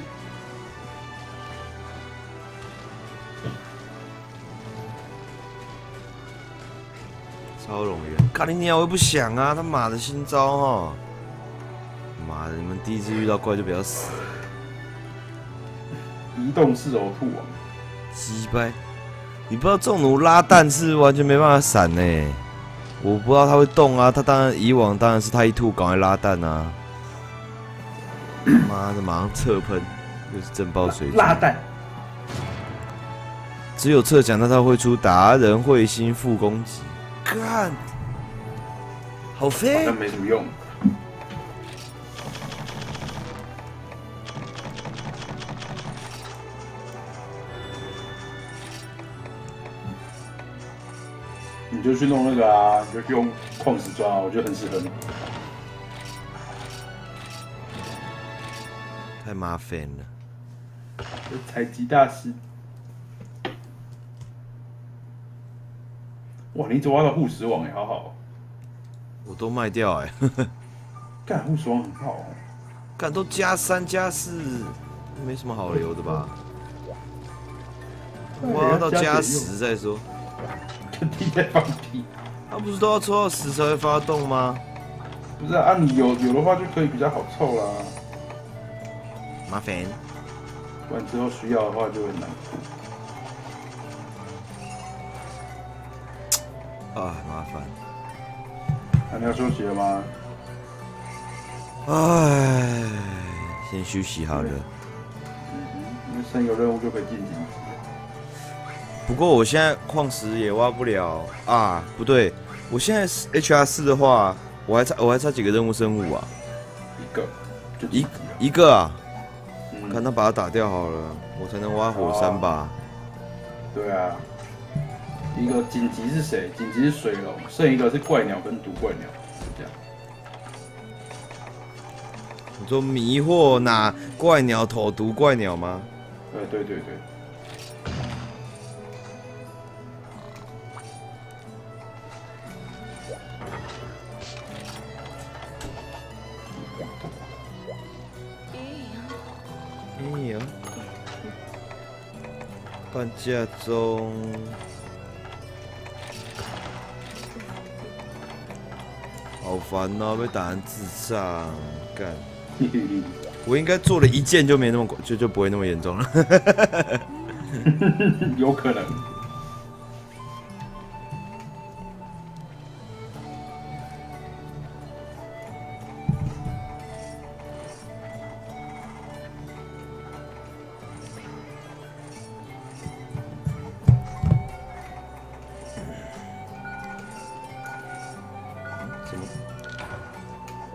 超容易，卡利尼亚我也不想啊，他妈的新招哈！妈的，你们第一次遇到怪就不要死， 移动式呕吐王， 鸡掰！你不知道重弩拉弹是完全没办法闪呢、欸，我不知道他会动啊，他当然以往当然是他一吐赶快拉弹啊，妈的马上侧喷，又是震爆水拉弹。 只有侧奖那套会出达人彗星副攻击。干，好飞， 好像没什么用。你就去弄那个啊，你就去用矿石抓，我觉得很适合你。 太麻烦了。 采集大师。哇，你一直挖到护石网哎，好好、哦。 我都卖掉哎、欸， 干护石网很好哦。 干都加三加四，没什么好留的吧？挖到加十再说。 跟屁在放屁。 他不是都要抽到十才会发动吗？ 不是啊，啊你有有的话就可以比较好凑啦。 麻烦。 不然之后需要的话就会难过。 啊，麻烦。 那、啊、你要休息了吗？ 唉，先休息好了。 嗯哼，因为剩有任务就可以进行。 不过我现在矿石也挖不了啊，不对，我现在 H R 四的话，我还差我还差几个任务生物啊？ 一个，就一一个啊， 嗯、 看他把它打掉好了，我才能挖火山吧？ 啊对啊。一个紧急是谁？紧急是水龙，剩一个是怪鸟跟毒怪鸟，就这样。 你说迷惑哪怪鸟头毒怪鸟吗？ 呃，对对对。 哎呀，半价中。好烦哦，被打成智障，干！我应该做了一件就没那么就就不会那么严重了。 有可能。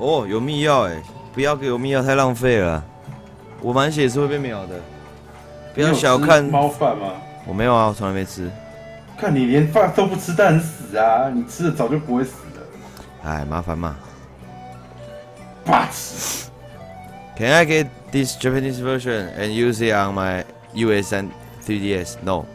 哦，有密钥哎，不要给我密钥，太浪费了。我满血是会被秒的，不要小看猫饭吗？ 我没有啊，我从来没吃。 看你连饭都不吃，但很死啊！你吃了早就不会死了。 哎，麻烦嘛。 But Can I get this Japanese version and use it on my U S and three D S? No.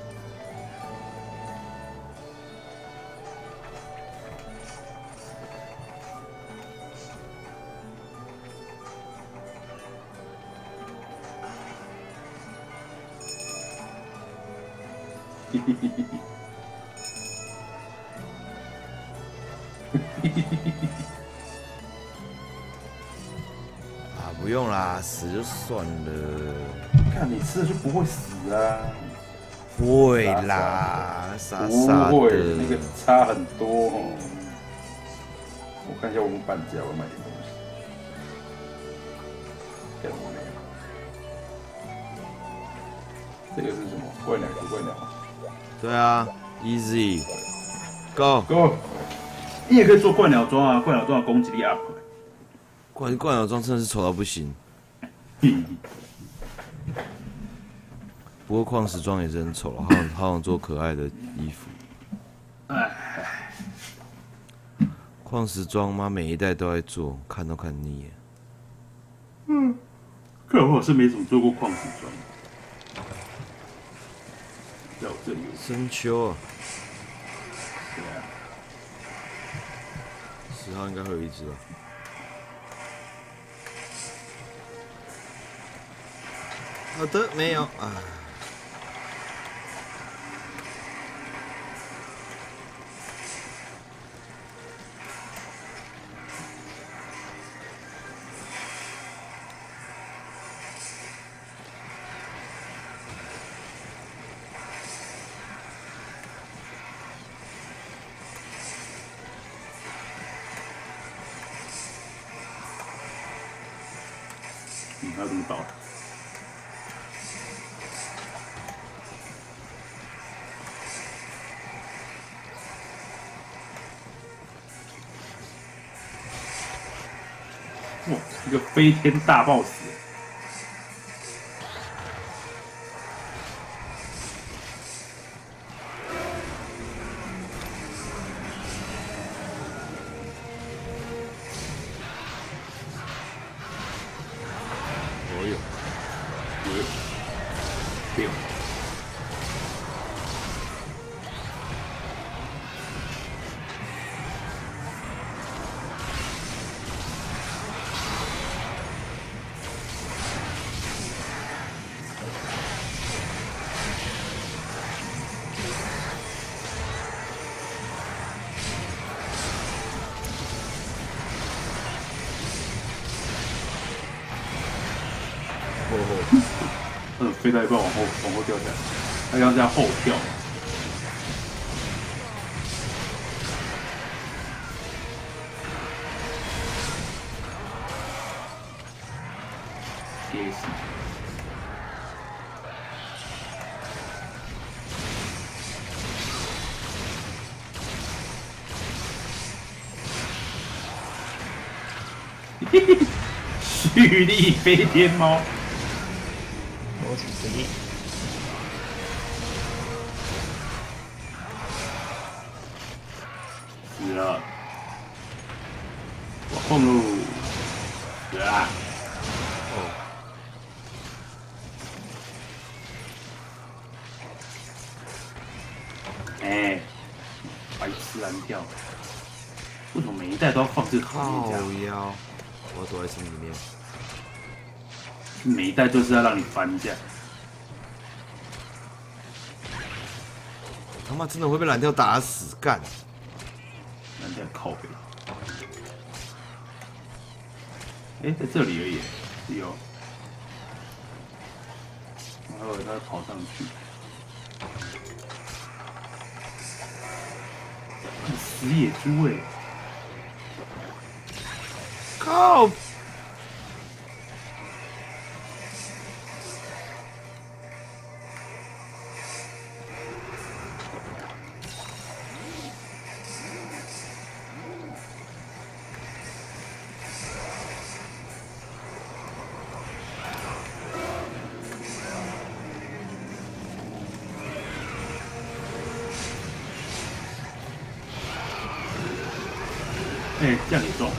啊，不用啦，死就算了。 看你吃了就不会死啊。 会啦，傻傻不会， 的。 那个差很多哦。我看一下我们半价，我买点东西。看我没有。这个是什么？怪鸟不怪鸟？ 对啊 ，easy。Go Go！ 你也可以做怪鸟装啊，怪鸟装的攻击力 up。 怪怪鸟装真的是丑到不行。不过矿石装也是很丑了，好想好想做可爱的衣服。 哎， 矿石装妈每一代都在做，看都看腻。 嗯，可我是没怎么做过矿石装。在我这里有深秋啊。 对啊。 十号应该会有一只吧。好的，没有啊。 你还要怎么倒？哇，一个飞天大 boss！ 哦哟， 有，没有。嗯，飞到一半往后往后掉下来，它要这样后跳。贴心。嘿嘿，蓄力飞天猫。 我只是一死了，我碰喽，死啦！哦，哎，白痴蓝跳，为什么每一代都要放这个考验家？ 靠腰，我要躲在心里面。 每一代就是要让你翻架。 他妈真的会被蓝跳打死，干！ 蓝跳靠北。哎、欸，在这里而已，是有。然后他跑上去。死野猪哎、欸！ 靠！ 哎，这样也中。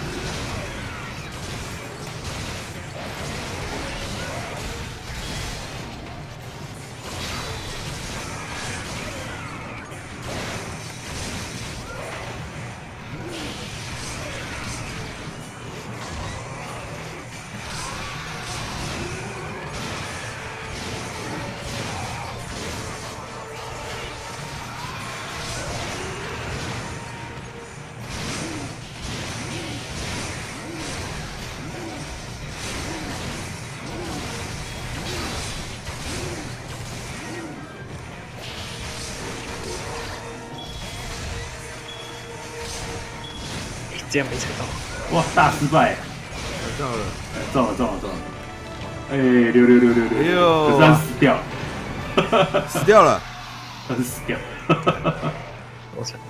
这样没踩到。 哇，大失败！ 到了， 哎中了中了中了！哎，六六六六六！ 哎呦可是他死掉了， 死掉了。 他是死掉。 我操！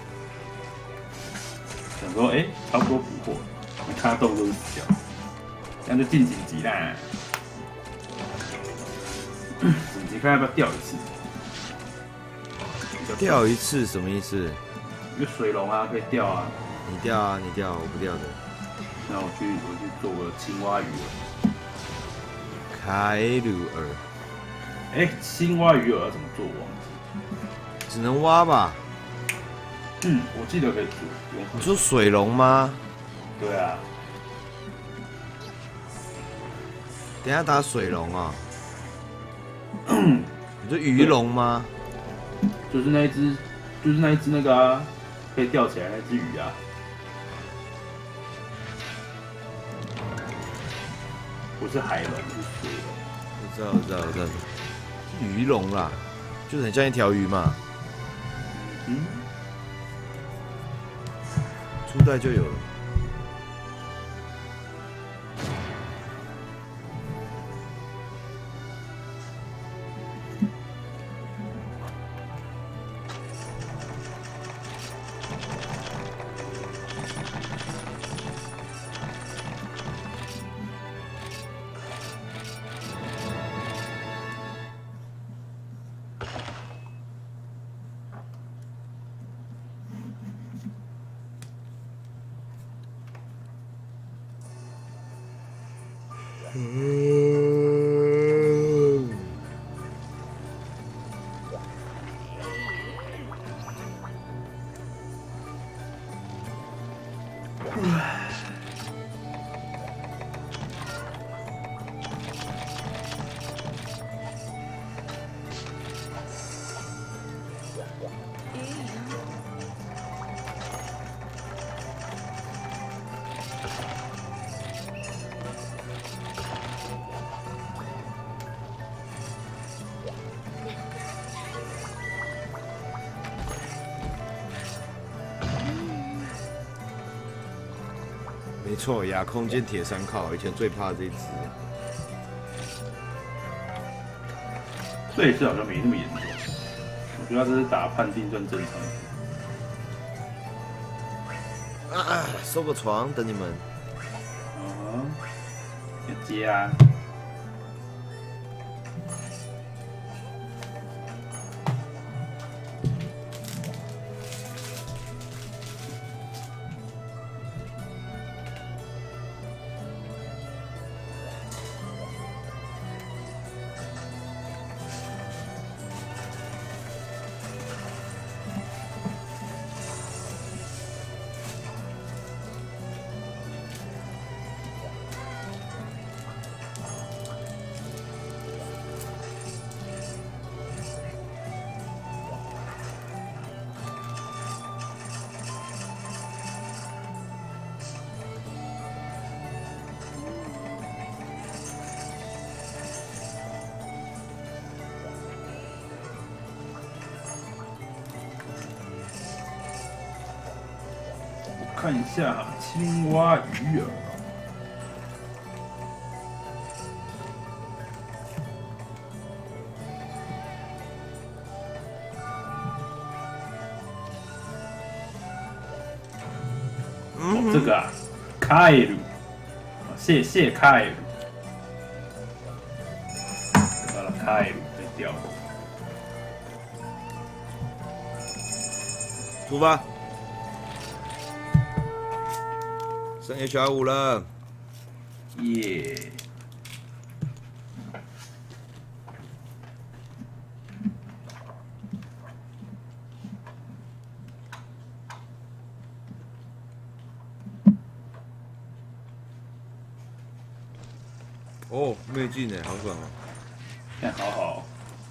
想说，哎，差不多捕获，你看他动作就死掉，这样就进紧急啦。紧急看要不要掉一次？ 掉一次什么意思？ 一个水龙啊，可以掉啊。 你掉啊，你掉，我不掉的。 那我去，我去做个青蛙鱼饵。 凯鲁尔， 哎，青蛙鱼饵要怎么做？我忘记。 只能挖吧？ 嗯，我记得可以做。 你说水龙吗？ 对啊。 等一下打水龙啊？你说鱼龙吗？ 就是那一只，就是那一只那个啊，可以吊起来那只鱼啊。不是海龙，是水龙。 我知道，我知道，我知道。鱼龙啦，就是很像一条鱼嘛。 嗯。 初代就有了。没错，亚空间铁三靠，以前最怕这一只。 这一次好像没那么严重，我觉得他这是打判定算正常。 啊，收个床等你们。 嗯，要接啊。看一下青蛙鱼饵。哦，这个啊，凯鲁，谢谢凯鲁。到了凯鲁被掉了。 出发。 升 H R 五了， 耶！ 哦，没进呢，好爽哦！ 看好好。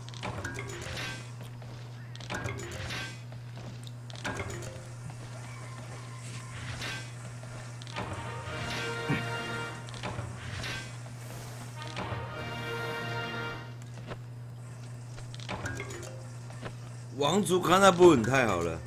王族看那不太好了。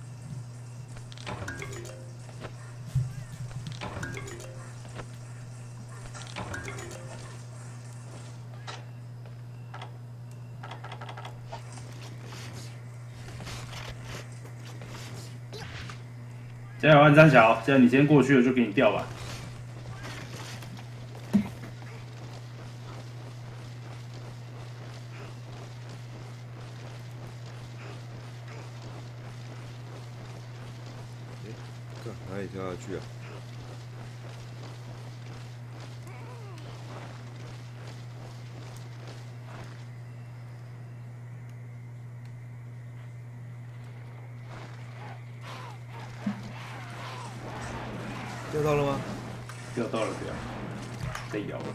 加油，安三小，既然你先过去了，就给你调吧。 哪里跳下去啊？钓到了吗？ 钓到了，钓，被咬了。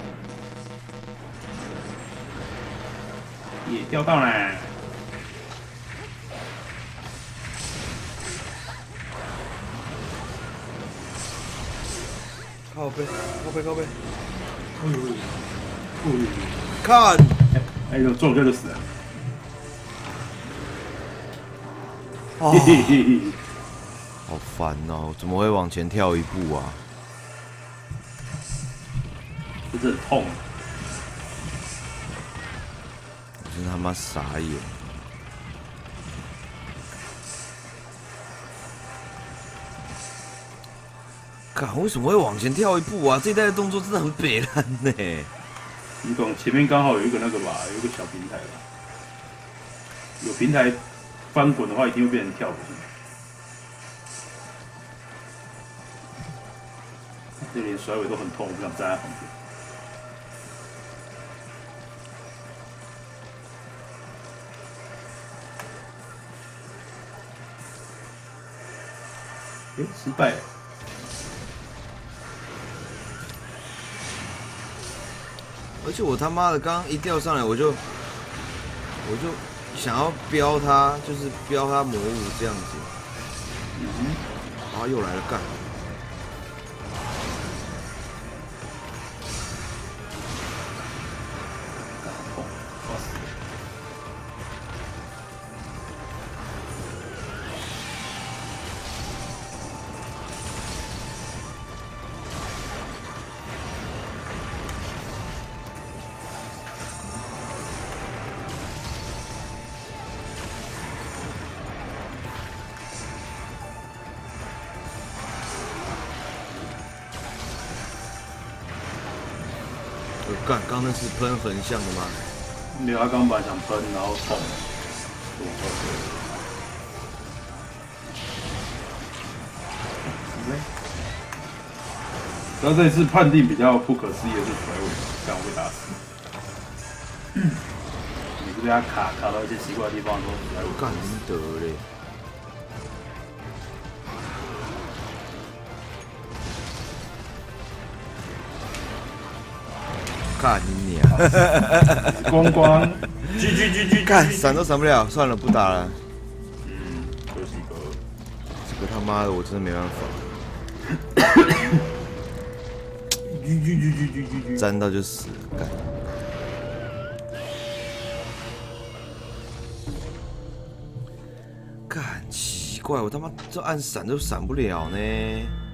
也钓到了。 靠背，靠背，靠背。 哎呦，哎呦， 看， 哎呦，撞车就死了。 哦嘿嘿嘿嘿。 好烦哦！怎么会往前跳一步啊？ 不是很痛。 我真他妈傻眼！看为什么会往前跳一步啊？这一代的动作真的很北烂呢。 你懂，前面刚好有一个那个吧，有一个小平台吧。有平台翻滚的话，一定会变成跳，不是吗？这连甩尾都很痛，我不想站在旁边。哎，失败了。 而且我他妈的刚刚一掉上来，我就我就想要飙他，就是飙他魔物这样子。 嗯哼， 然后又来了干。干，刚那是喷横向的吗？ 没有，他刚本来想喷，然后痛。然后这一次判定比较不可思议的是甩尾，这样我被打死。每次被他卡卡到一些奇怪的地方的时候，甩尾。 干得嘞！看你娘！ 光光，G G G G， 干闪都闪不了，算了，不打了。 嗯，可惜哥， 这个他妈的我真的没办法。 G G G G G G G， 沾到就死了，干。干奇怪，我他妈这按闪都闪不了呢。